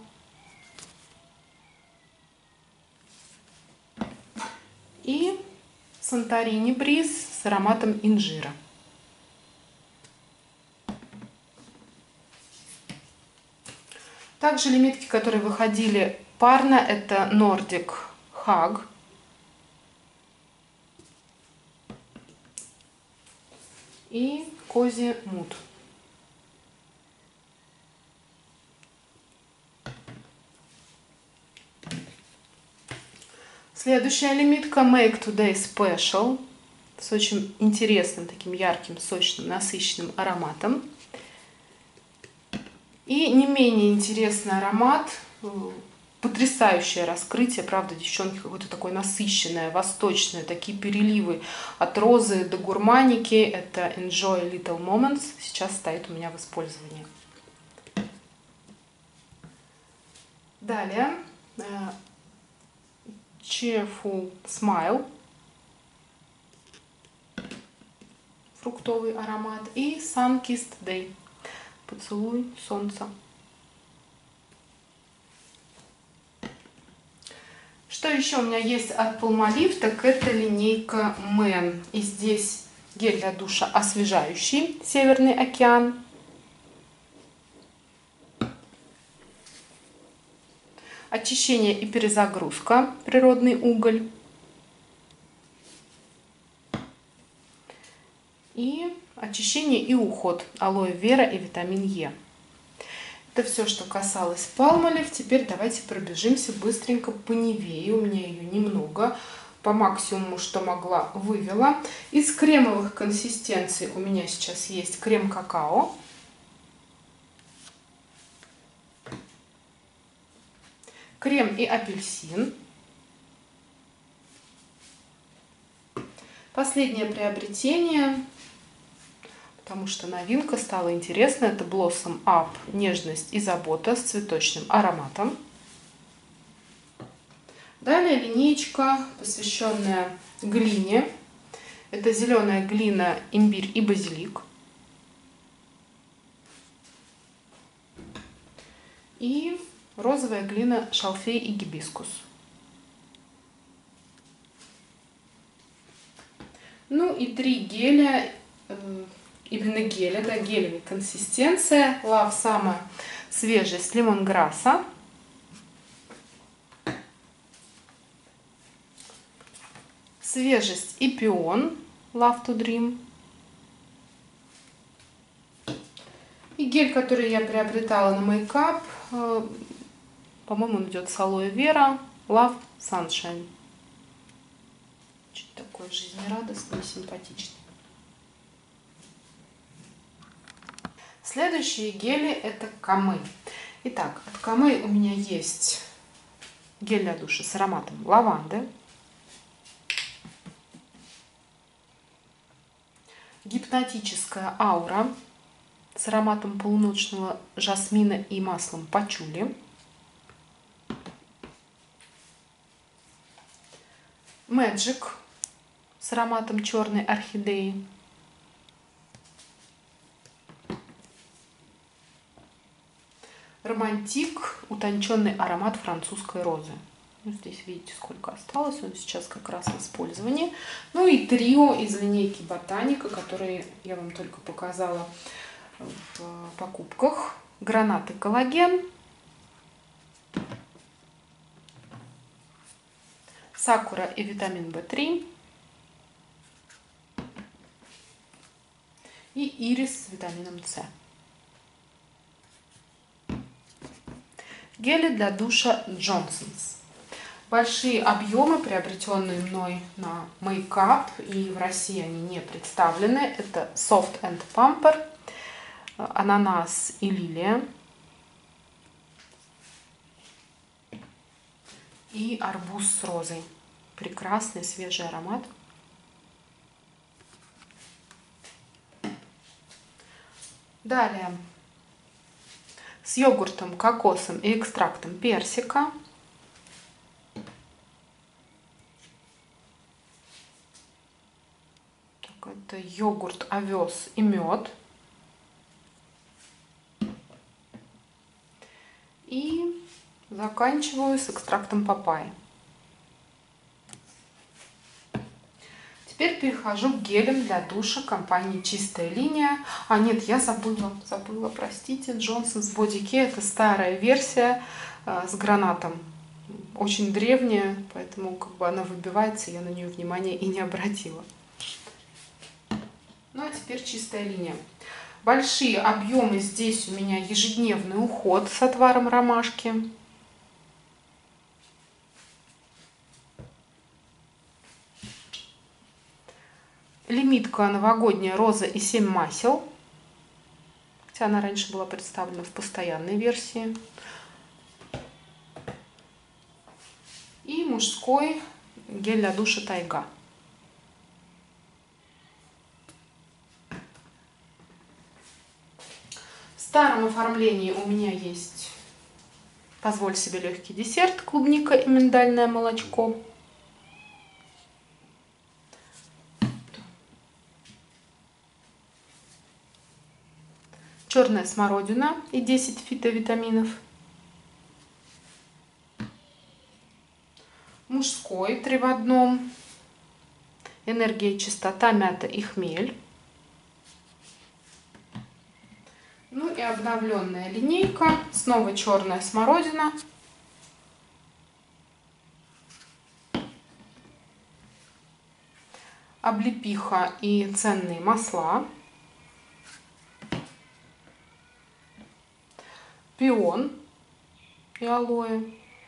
[SPEAKER 1] И Санторини Бриз с ароматом инжира. Также лимитки, которые выходили парно, это Nordic Hug и Cozy Mood. Следующая лимитка Make Today Special с очень интересным, таким ярким, сочным, насыщенным ароматом. И не менее интересный аромат, потрясающее раскрытие, правда, девчонки, какое-то такое насыщенное, восточное, такие переливы от розы до гурманики. Это Enjoy Little Moments, сейчас стоит у меня в использовании. Далее Cheerful Smile, фруктовый аромат, и Sun Kissed Day, поцелуй солнца. Что еще у меня есть от Palmolive, так это линейка Man. И здесь гель для душа освежающий, Северный океан. Очищение и перезагрузка, природный уголь. И очищение и уход, алоэ вера и витамин Е. Это все, что касалось Palmolive. Теперь давайте пробежимся быстренько по Nivea. У меня ее немного. По максимуму, что могла, вывела. Из кремовых консистенций у меня сейчас есть крем какао. Крем и апельсин. Последнее приобретение, потому что новинка, стала интересна, это Blossom Up нежность и забота с цветочным ароматом. Далее линеечка, посвященная глине. Это зеленая глина, имбирь и базилик. И розовая глина, шалфей и гибискус. Ну и три геля, именно геля, да, гелевая консистенция. Love самая свежесть лимонграсса. Свежесть и пион, Love to Dream. И гель, который я приобретала на мейкап, по-моему, он идет с алоэ вера Love Sunshine. Очень такой жизнерадостный и симпатичный. Следующие гели это Камей. Итак, от Камей у меня есть гель для душа с ароматом лаванды, гипнотическая аура с ароматом полуночного жасмина и маслом пачули, Magic с ароматом черной орхидеи, Романтик, утонченный аромат французской розы. Ну, здесь видите, сколько осталось, он сейчас как раз в использовании. Ну и трио из линейки Ботаника, которые я вам только показала в покупках. Гранат и коллаген, сакура и витамин бэ три и ирис с витамином С. Гели для душа Johnson's. Большие объемы, приобретенные мной на мейкап, и в России они не представлены. Это Soft and Pamper, ананас и лилия и арбуз с розой. Прекрасный свежий аромат. Далее. С йогуртом, кокосом и экстрактом персика. Так, это йогурт, овес и мед. И заканчиваю с экстрактом папайи. Теперь перехожу к гелям для душа компании Чистая линия. А нет, я забыла, забыла, простите. Johnson's Body Care, это старая версия э, с гранатом. Очень древняя, поэтому как бы она выбивается, я на нее внимания и не обратила. Ну а теперь Чистая линия. Большие объемы, здесь у меня ежедневный уход с отваром ромашки. Лимитка новогодняя роза и семь масел. Хотя она раньше была представлена в постоянной версии. И мужской гель для душа Тайга. В старом оформлении у меня есть «Позволь себе легкий десерт», клубника и миндальное молочко. Черная смородина и десять фитовитаминов. Мужской три в одном. Энергия, чистота, мята и хмель. Ну и обновленная линейка. Снова черная смородина. Облепиха и ценные масла. Пион и алоэ.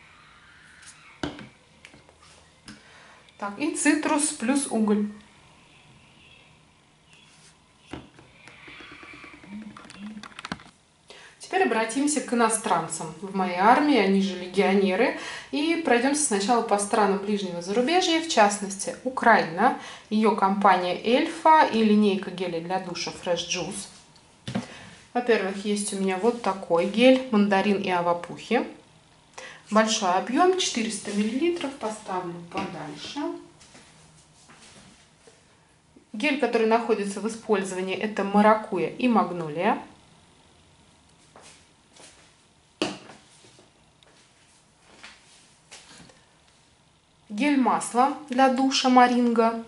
[SPEAKER 1] Так, и цитрус плюс уголь. Теперь обратимся к иностранцам в моей армии, они же легионеры, и пройдемся сначала по странам ближнего зарубежья, в частности Украина, ее компания Эльфа и линейка гелей для душа Fresh Juice. Во-первых, есть у меня вот такой гель, мандарин и авапухи. Большой объем, четыреста миллилитров, поставлю подальше. Гель, который находится в использовании, это маракуйя и магнолия. Гель-масло для душа Моринго.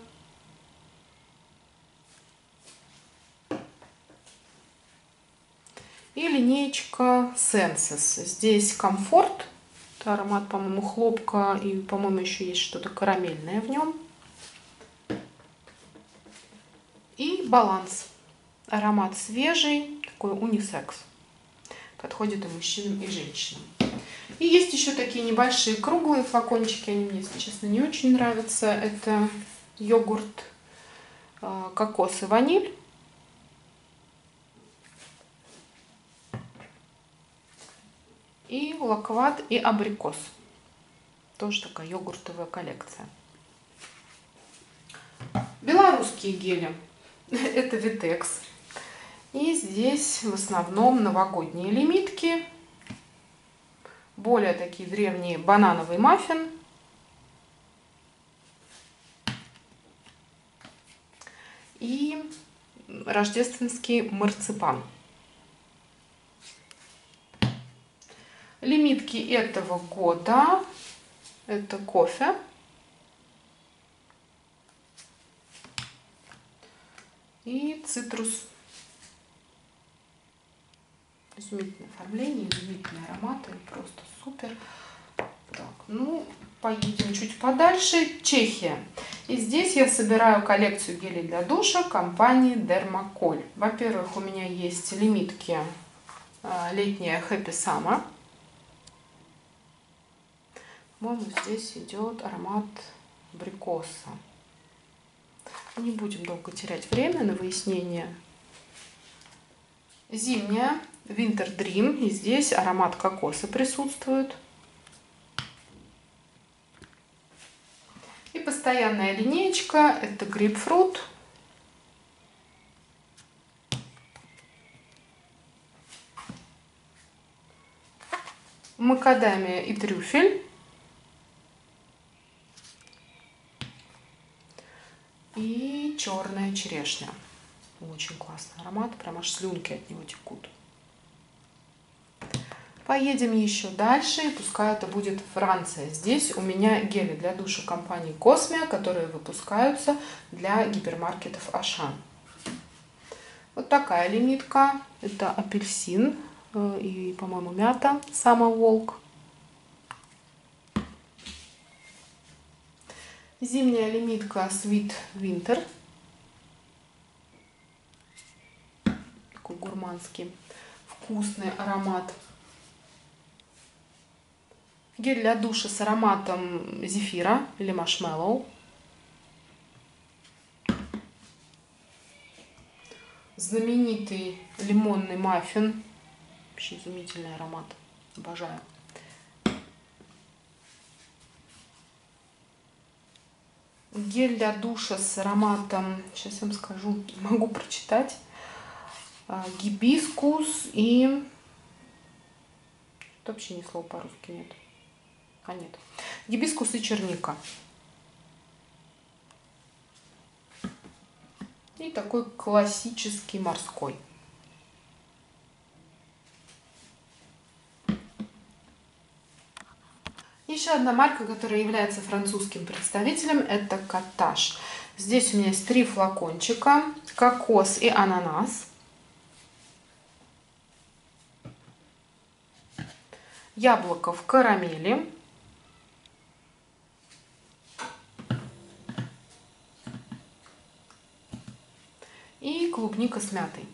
[SPEAKER 1] И линеечка Senses. Здесь комфорт. Это аромат, по-моему, хлопка. И, по-моему, еще есть что-то карамельное в нем. И баланс. Аромат свежий, такой унисекс. Подходит и мужчинам, и женщинам. И есть еще такие небольшие круглые флакончики. Они мне, если честно, не очень нравятся. Это йогурт, кокос и ваниль. И лакват и абрикос. Тоже такая йогуртовая коллекция. Белорусские гели. Это Витекс. И здесь в основном новогодние лимитки. Более такие древние банановый маффин. И рождественский марципан. Лимитки этого года. Это кофе. И цитрус. Изумительное оформление, изумительные ароматы, просто супер. Так, ну, поедем чуть подальше. Чехия. И здесь я собираю коллекцию гелей для душа компании Dermacol. Во-первых, у меня есть лимитки летняя Happy Summer. По-моему, здесь идет аромат абрикоса. Не будем долго терять время на выяснение. Зимняя Winter Dream. И здесь аромат кокоса присутствует. И постоянная линеечка. Это грейпфрут. Макадамия и трюфель. И черная черешня. Очень классный аромат, прям аж слюнки от него текут. Поедем еще дальше, и пускай это будет Франция. Здесь у меня гели для душа компании Cosmia, которые выпускаются для гипермаркетов Ашан. Вот такая лимитка. Это апельсин и, по-моему, мята Summer Walk. Зимняя лимитка Sweet Winter. Такой гурманский, вкусный аромат. Гель для душа с ароматом зефира или маршмеллоу. Знаменитый лимонный маффин. Вообще изумительный аромат. Обожаю. Гель для душа с ароматом, сейчас я вам скажу, не могу прочитать, гибискус и... Тут вообще ни слова по-русски нет. А, нет. Гибискус и черника. И такой классический морской. Еще одна марка, которая является французским представителем, это Коттаж. Здесь у меня есть три флакончика. Кокос и ананас. Яблоко в карамели. И клубника с мятой.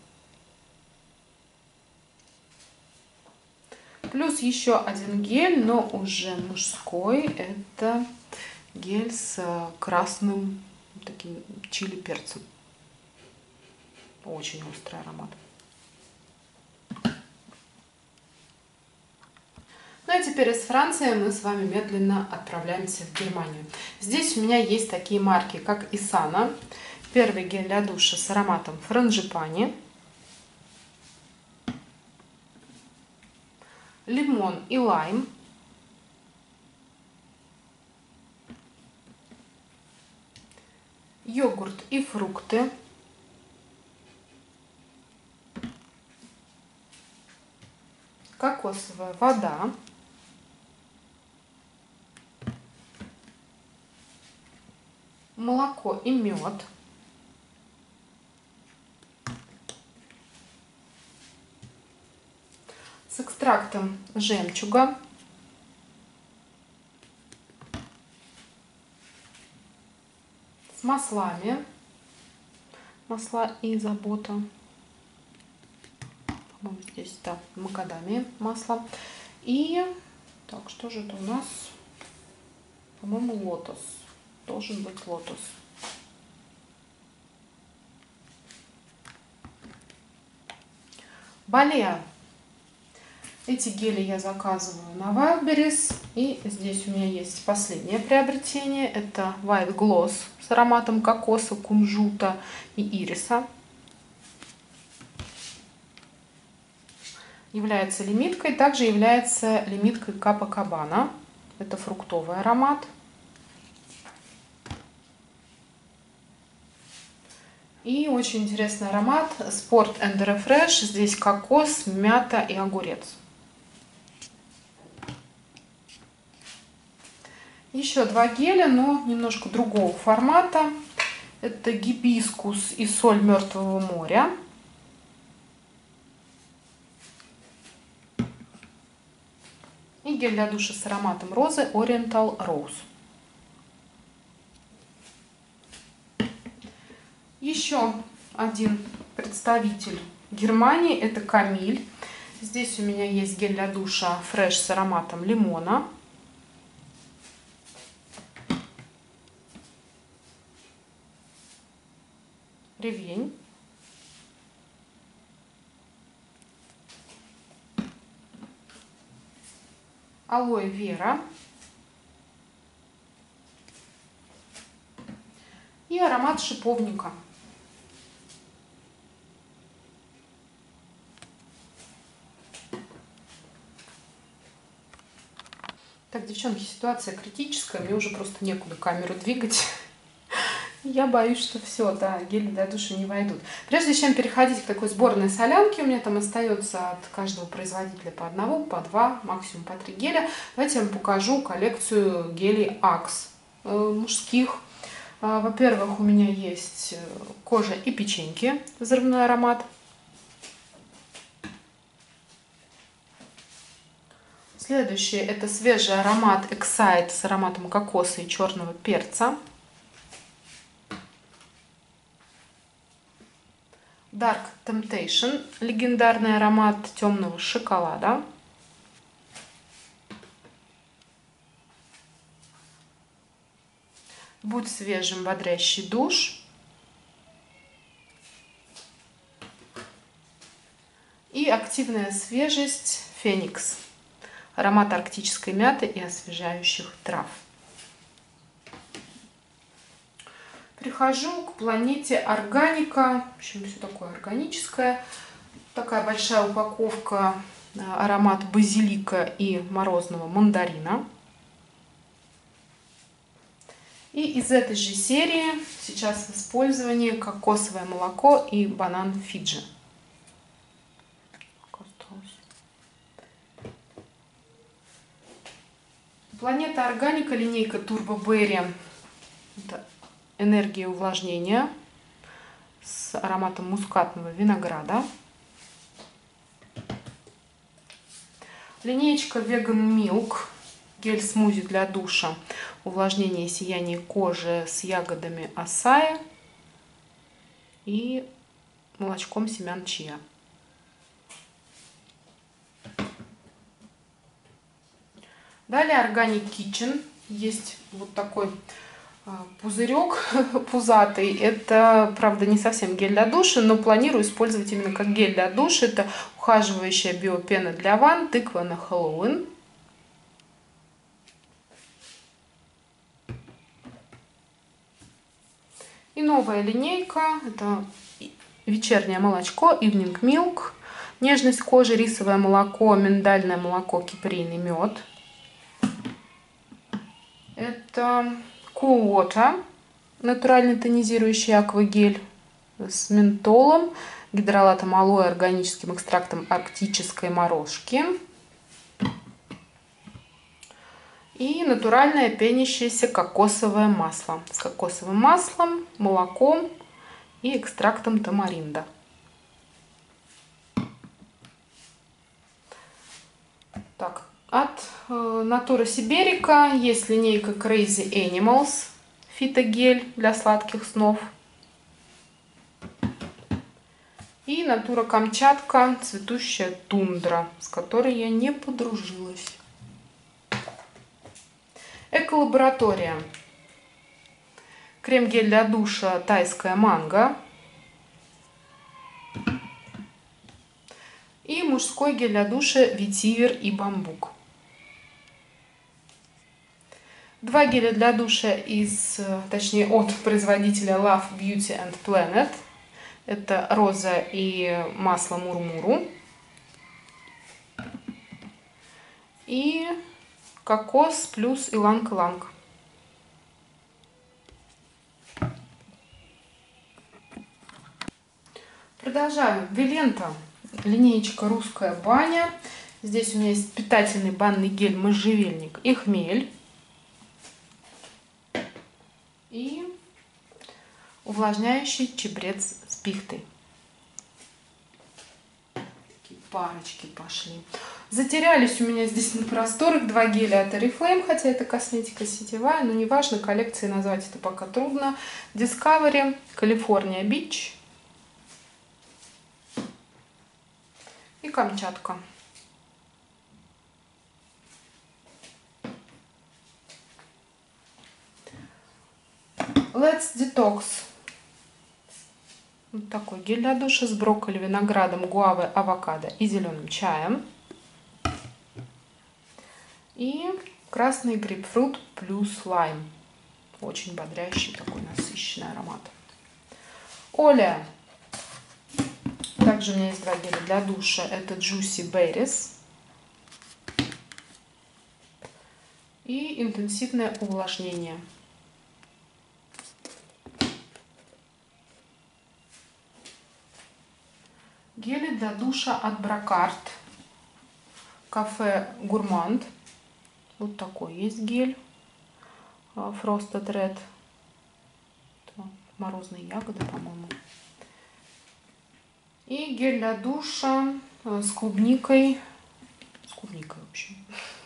[SPEAKER 1] Плюс еще один гель, но уже мужской. Это гель с красным таким чили-перцем. Очень острый аромат. Ну а теперь из Франции мы с вами медленно отправляемся в Германию. Здесь у меня есть такие марки, как Исана. Первый гель для душа с ароматом франгипани. Лимон и лайм. Йогурт и фрукты. Кокосовая вода. Молоко и мед. С экстрактом жемчуга. С маслами. Масла и забота. по-моему, здесь, да, макадамия масло. И, так, что же это у нас? По-моему, лотос. Должен быть лотос. Балеа. Эти гели я заказываю на Wildberries. И здесь у меня есть последнее приобретение. Это White Gloss с ароматом кокоса, кунжута и ириса. Является лимиткой. Также является лимиткой Копакабана. Это фруктовый аромат. И очень интересный аромат Sport and Refresh. Здесь кокос, мята и огурец. Еще два геля, но немножко другого формата. Это гибискус и соль Мертвого моря. И гель для душа с ароматом розы Oriental Rose. Еще один представитель Германии, это Камиль. Здесь у меня есть гель для душа Fresh с ароматом лимона. Ревень. Алоэ вера. И аромат шиповника. Так, девчонки, ситуация критическая, мне уже просто некуда камеру двигать. Я боюсь, что все, да, гели для душа не войдут. Прежде чем переходить к такой сборной солянке, у меня там остается от каждого производителя по одному, по два, максимум по три геля. Давайте я вам покажу коллекцию гелей Axe мужских. Во-первых, у меня есть кожа и печеньки, взрывной аромат. Следующее это свежий аромат Excite с ароматом кокоса и черного перца. Dark Temptation, легендарный аромат темного шоколада. Будь свежим, бодрящий душ. И активная свежесть Феникс, аромат арктической мяты и освежающих трав. Перехожу к планете Органика. В общем, все такое органическое. Такая большая упаковка, аромат базилика и морозного мандарина. И из этой же серии сейчас в использовании кокосовое молоко и банан Фиджи. Планета Органика, линейка Turbo Berry. Это энергия увлажнения с ароматом мускатного винограда. Линеечка Vegan Milk, гель смузи для душа, увлажнение и сияние кожи с ягодами асаи и молочком семян чиа. Далее Organic Kitchen. Есть вот такой пузырек пузатый. Это, правда, не совсем гель для душа, но планирую использовать именно как гель для душа. Это ухаживающая биопена для ванн, тыква на Хэллоуин. И новая линейка. Это вечернее молочко Evening Milk. Нежность кожи, рисовое молоко, миндальное молоко, киприйный мед. Это Cool Water, натуральный тонизирующий аквагель с ментолом, гидролатом алоэ, органическим экстрактом арктической морожки. И натуральное пенящееся кокосовое масло с кокосовым маслом, молоком и экстрактом тамаринда. Так, от э, Natura Siberica есть линейка Crazy Animals, фитогель для сладких снов. И Natura Камчатка цветущая тундра, с которой я не подружилась. Эколаборатория. Крем-гель для душа тайская манго. И мужской гель для душа ветивер и бамбук. Два геля для душа из, точнее, от производителя Love Beauty and Planet. Это роза и масло мурмуру. И кокос плюс иланг-иланг. Продолжаю. Вилента. Линеечка русская баня. Здесь у меня есть питательный банный гель можжевельник и хмель. И увлажняющий чабрец с пихтой. Такие парочки пошли. Затерялись у меня здесь на просторах два геля от Oriflame, хотя это косметика сетевая, но неважно, коллекции назвать это пока трудно. Discovery, California Beach и Камчатка. Let's Detox. Вот такой гель для душа с брокколи, виноградом, гуавой, авокадо и зеленым чаем. И красный грейпфрут плюс лайм. Очень бодрящий, такой насыщенный аромат. Оля. Также у меня есть два геля для душа. Это Juicy Berries. И интенсивное увлажнение. Гели для душа от Брокарт. Кафе Гурманд. Вот такой есть гель. Frosted Red. Морозные ягоды, по-моему. И гель для душа с клубникой. С клубникой, в общем.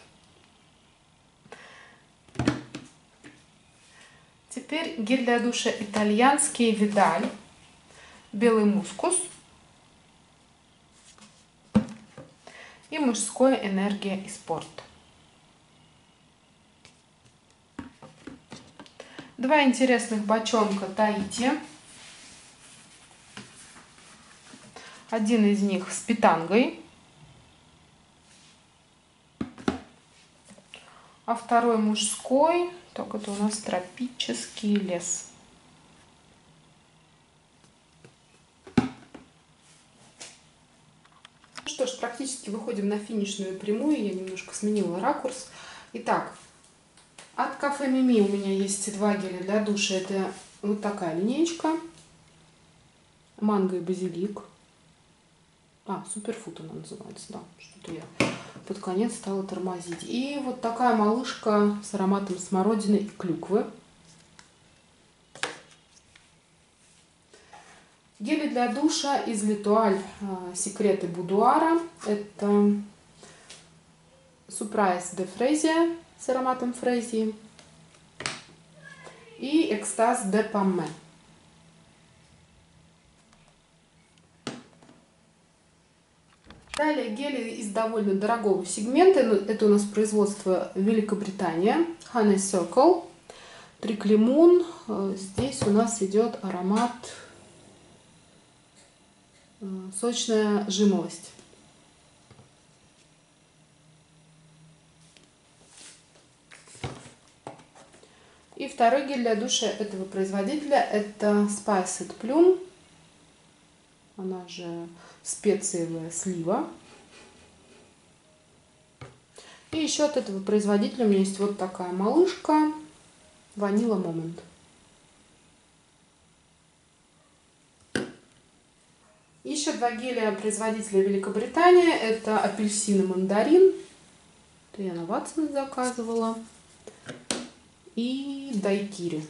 [SPEAKER 1] Теперь гель для душа итальянский Видаль. Белый мускус. И мужское энергия и спорт. Два интересных бочонка Таити. Один из них с питангой. А второй мужской. Так, это у нас тропический лес. Что ж, практически выходим на финишную прямую. Я немножко сменила ракурс. Итак, от Кафе Мими у меня есть два геля для душа. Это вот такая линеечка. Манго и базилик. А, суперфуд она называется, да. Что-то я под конец стала тормозить. И вот такая малышка с ароматом смородины и клюквы. Гели для душа из Литуаль Секреты Будуара. Это Surprise de Fresia с ароматом фрезии. И Экстаз де Памме. Далее гели из довольно дорогого сегмента. Это у нас производство Великобритания. Honey Circle. Трик Лимон. Здесь у нас идет аромат сочная жимолость. И второй гель для душа этого производителя это Spiced Plum. Она же специевая слива. И еще от этого производителя у меня есть вот такая малышка Vanilla Moment. Еще два геля производителя Великобритании. Это апельсин и мандарин. Это я на Ватсоне заказывала. И дайкири.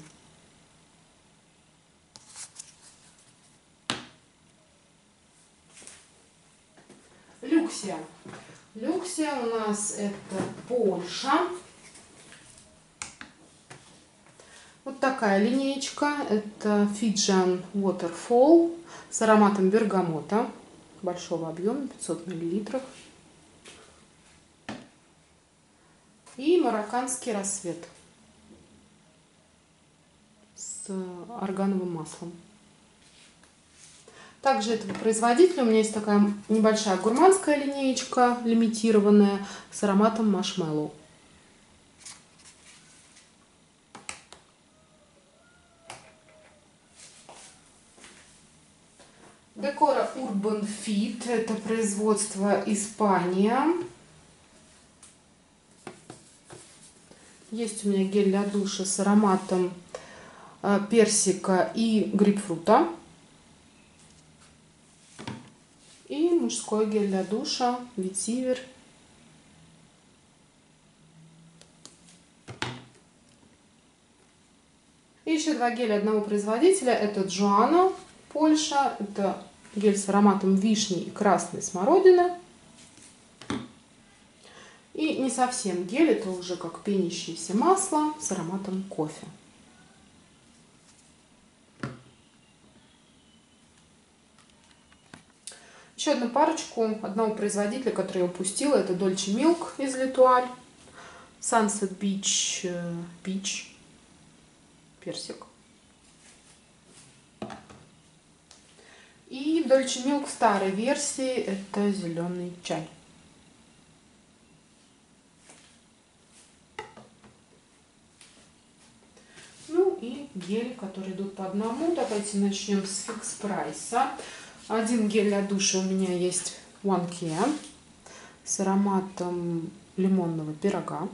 [SPEAKER 1] Люксия. Люксия у нас это Польша. Вот такая линеечка. Это Fijian Waterfall с ароматом бергамота. большого объема, пятьсот миллилитров. И марокканский рассвет с органовым маслом. Также этого производителя у меня есть такая небольшая гурманская линеечка, лимитированная, с ароматом маршмеллоу. Декора Urban Fit, это производство Испания. Есть у меня гель для душа с ароматом персика и грейпфрута. И мужской гель для душа ветивер. И еще два геля одного производителя. Это Джоанна, Польша. Это гель с ароматом вишни и красной смородины. И не совсем гель, это уже как пенящееся масло с ароматом кофе. Еще одну парочку одного производителя, который я упустила, это Dolce Milk из L'Etoile, Sunset Beach Peach, персик. И Dolce Milk в старой версии, это зеленый чай. Ну и гели, которые идут по одному. Давайте начнем с Fix Price. Один гель для душа у меня есть One Care с ароматом лимонного пирога.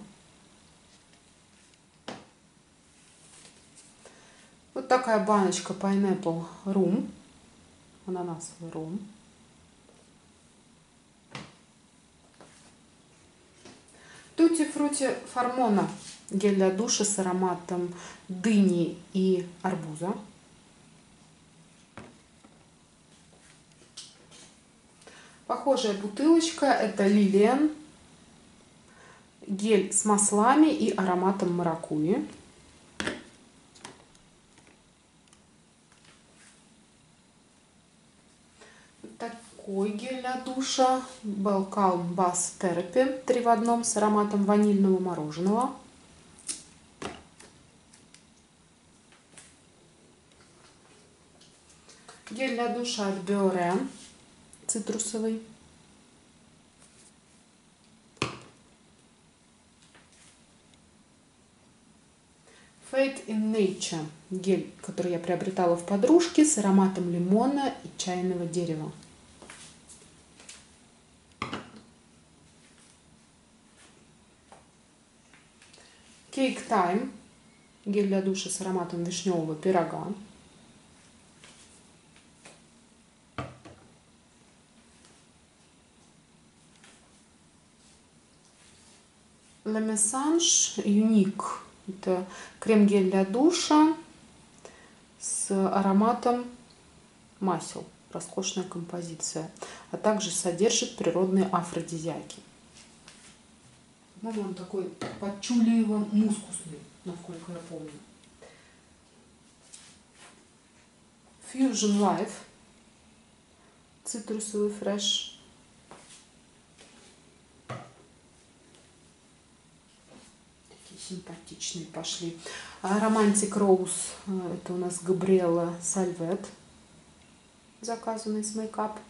[SPEAKER 1] Вот такая баночка Pineapple Rum, ананасовый рум. Tutti Frutti Farmona, гель для душа с ароматом дыни и арбуза. Похожая бутылочка, это Lilian, гель с маслами и ароматом маракуйи. Такой гель для душа Bell Calm Bath Therapy три в одном с ароматом ванильного мороженого. Гель для душа от Bioré, цитрусовый. Faith in Nature, гель, который я приобретала в подружке с ароматом лимона и чайного дерева. Cake Time, гель для душа с ароматом вишневого пирога. Le Message Unique, это крем-гель для душа с ароматом масел, роскошная композиция, а также содержит природные афродизиаки. По-моему, он такой пачулиево-мускусный, насколько я помню. Fusion Life, цитрусовый фреш. Симпатичные пошли. Romantic Rose, это у нас Габриэла Сальвет, заказанный с мейкап.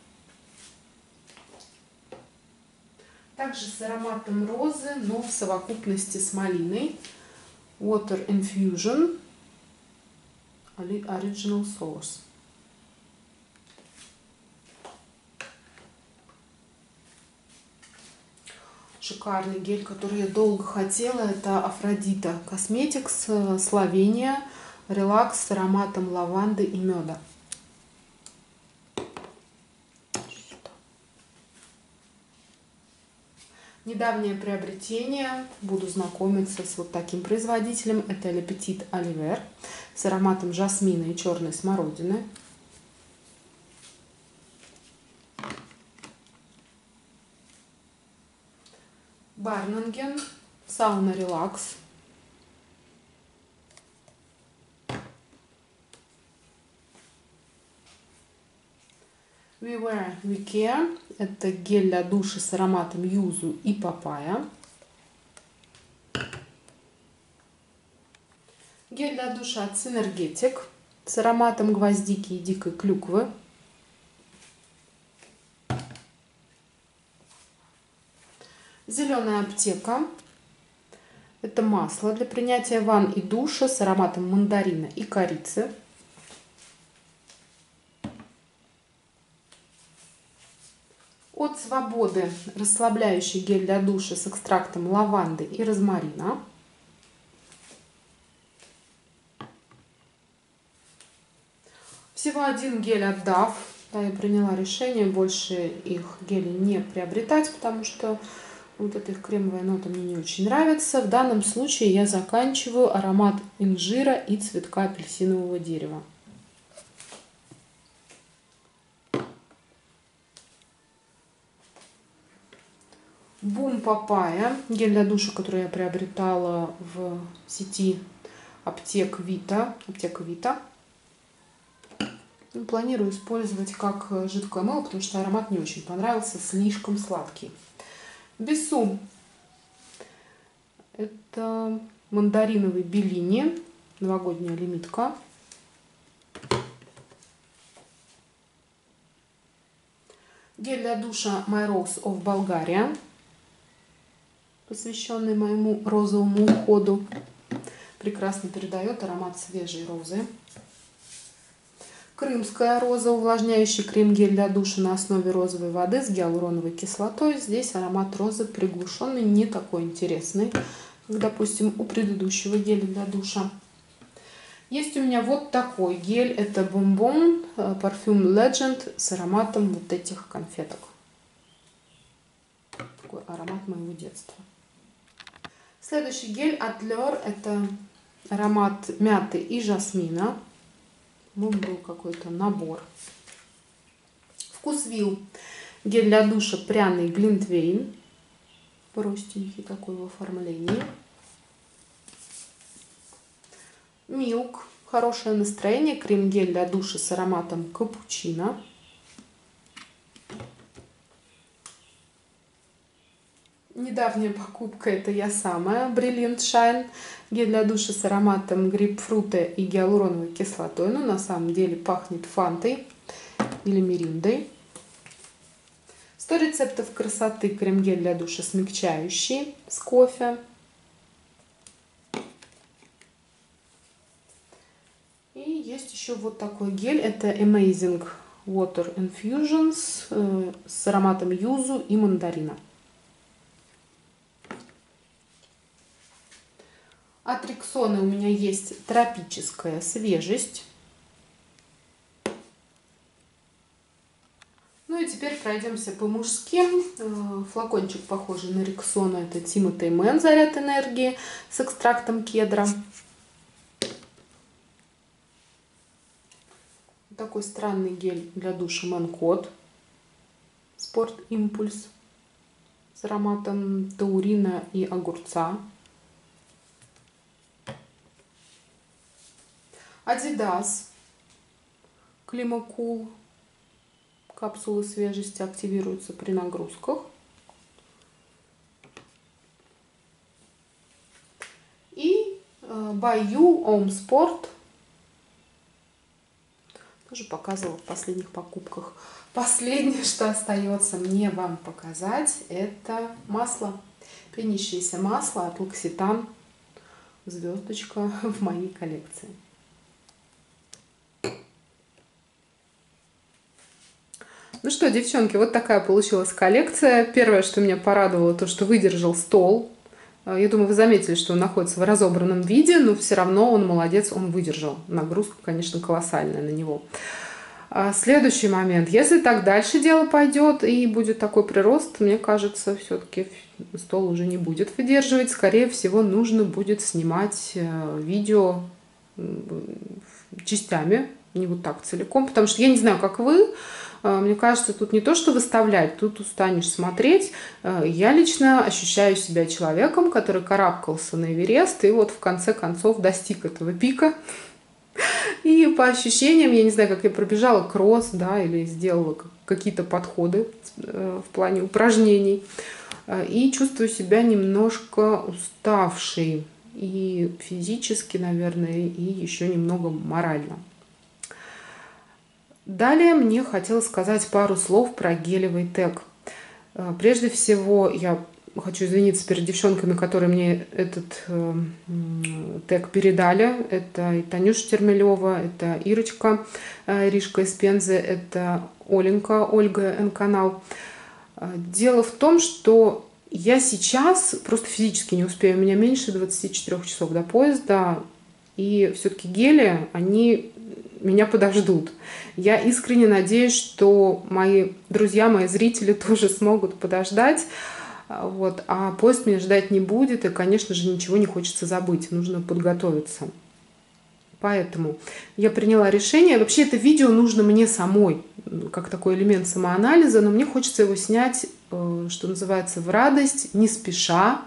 [SPEAKER 1] Также с ароматом розы, но в совокупности с малиной. Water Infusion Original Source. Шикарный гель, который я долго хотела, это Афродита Cosmetics, Словения, релакс с ароматом лаванды и меда. Недавнее приобретение, буду знакомиться с вот таким производителем, это Le Petit Oliver с ароматом жасмина и черной смородины. Барнинген Сауна Релакс. We Wear, We Care. Это гель для душа с ароматом юзу и папайя. Гель для душа от Synergetic с ароматом гвоздики и дикой клюквы. Зеленая аптека. Это масло для принятия ванн и душа с ароматом мандарина и корицы. От Свободы расслабляющий гель для душа с экстрактом лаванды и розмарина. Всего один гель от даф. Да, я приняла решение больше их гелей не приобретать, потому что вот эта их кремовая нота мне не очень нравится. В данном случае я заканчиваю аромат инжира и цветка апельсинового дерева. Бум Папайя. Гель для душа, который я приобретала в сети аптек Вита. Аптека Вита. Планирую использовать как жидкое мыло, потому что аромат не очень понравился, слишком сладкий. Бесу. Это мандариновый Беллини, новогодняя лимитка. Гель для душа My Rose of Bulgaria, посвященный моему розовому уходу. Прекрасно передает аромат свежей розы. Крымская роза, увлажняющий крем-гель для душа на основе розовой воды с гиалуроновой кислотой. Здесь аромат розы приглушенный, не такой интересный, как, допустим, у предыдущего геля для душа. Есть у меня вот такой гель. Это Bonbon Parfum Legend с ароматом вот этих конфеток. Такой аромат моего детства. Следующий гель от L'Or. Это аромат мяты и жасмина. Был какой-то набор. Вкусвилл. Гель для душа пряный Глинтвейн. Простенький такой в оформлении. Милк. Хорошее настроение. Крем-гель для душа с ароматом капучино. Недавняя покупка — это я самая. Brilliant Shine. Гель для душа с ароматом грейпфрута и гиалуроновой кислотой. Но на самом деле пахнет фантой или мириндой. сто рецептов красоты. Крем-гель для душа смягчающий с кофе. И есть еще вот такой гель. Это Amazing Water Infusions э, с ароматом юзу и мандарина. От Рексона у меня есть тропическая свежесть. Ну и теперь пройдемся по мужским. Флакончик похожий на Рексона. Это Timothy Man заряд энергии с экстрактом кедра. Такой странный гель для душа Мэнкот. Спорт Импульс с ароматом таурина и огурца. Adidas Климакул. Капсулы свежести активируются при нагрузках. И By You Home Sport. Тоже показывала в последних покупках. Последнее, что остается мне вам показать, это масло. Пенящееся масло от L'Occitane. Звездочка в моей коллекции. Ну что, девчонки, вот такая получилась коллекция. Первое, что меня порадовало, то, что выдержал стол. Я думаю, вы заметили, что он находится в разобранном виде, но все равно он молодец, он выдержал. Нагрузка, конечно, колоссальная на него. Следующий момент. Если так дальше дело пойдет и будет такой прирост, мне кажется, все-таки стол уже не будет выдерживать. Скорее всего, нужно будет снимать видео частями, не вот так целиком. Потому что я не знаю, как вы, мне кажется, тут не то, что выставлять, тут устанешь смотреть. Я лично ощущаю себя человеком, который карабкался на Эверест и вот в конце концов достиг этого пика. И по ощущениям, я не знаю, как я пробежала кросс, да, или сделала какие-то подходы в плане упражнений. И чувствую себя немножко уставшей. И физически, наверное, и еще немного морально. Далее мне хотелось сказать пару слов про гелевый тег. Прежде всего, я хочу извиниться перед девчонками, которые мне этот э, тег передали. Это и Танюша Термелева, это Ирочка, э, Иришка из Пензы, это Оленька, Ольга Н-канал. Дело в том, что я сейчас просто физически не успею. У меня меньше двадцати четырёх часов до поезда. И все-таки гели, они меня подождут. Я искренне надеюсь, что мои друзья, мои зрители тоже смогут подождать. Вот. А поезд меня ждать не будет. И, конечно же, ничего не хочется забыть. Нужно подготовиться. Поэтому я приняла решение. Вообще это видео нужно мне самой, как такой элемент самоанализа, но мне хочется его снять, что называется, в радость, не спеша,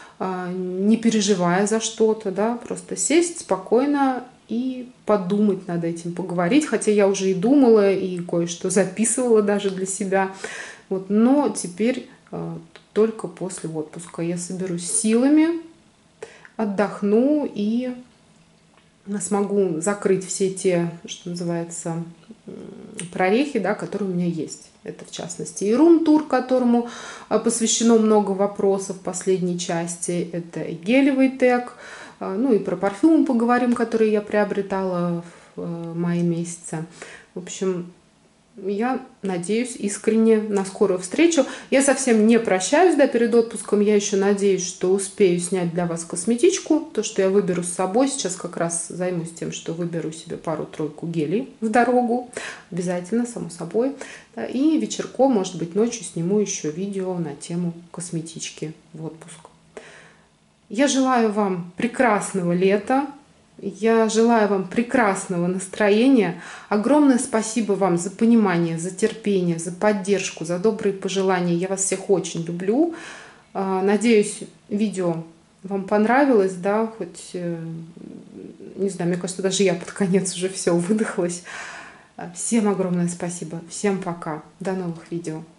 [SPEAKER 1] не переживая за что-то, да, просто сесть спокойно и подумать над этим, поговорить, хотя я уже и думала, и кое-что записывала даже для себя. Вот, но теперь только после отпуска я соберусь силами, отдохну и смогу закрыть все те, что называется, прорехи, да, которые у меня есть. Это, в частности, и рум-тур, которому посвящено много вопросов в последней части. Это и гелевый тег. Ну и про парфюмы поговорим, которые я приобретала в мае месяце. В общем, я надеюсь искренне на скорую встречу. Я совсем не прощаюсь, да, перед отпуском. Я еще надеюсь, что успею снять для вас косметичку. То, что я выберу с собой. Сейчас как раз займусь тем, что выберу себе пару-тройку гелей в дорогу. Обязательно, само собой. Да, и вечерком, может быть, ночью сниму еще видео на тему косметички в отпуск. Я желаю вам прекрасного лета. Я желаю вам прекрасного настроения. Огромное спасибо вам за понимание, за терпение, за поддержку, за добрые пожелания. Я вас всех очень люблю. Надеюсь, видео вам понравилось, да, хоть, не знаю, мне кажется, даже я под конец уже все выдохлась. Всем огромное спасибо. Всем пока. До новых видео.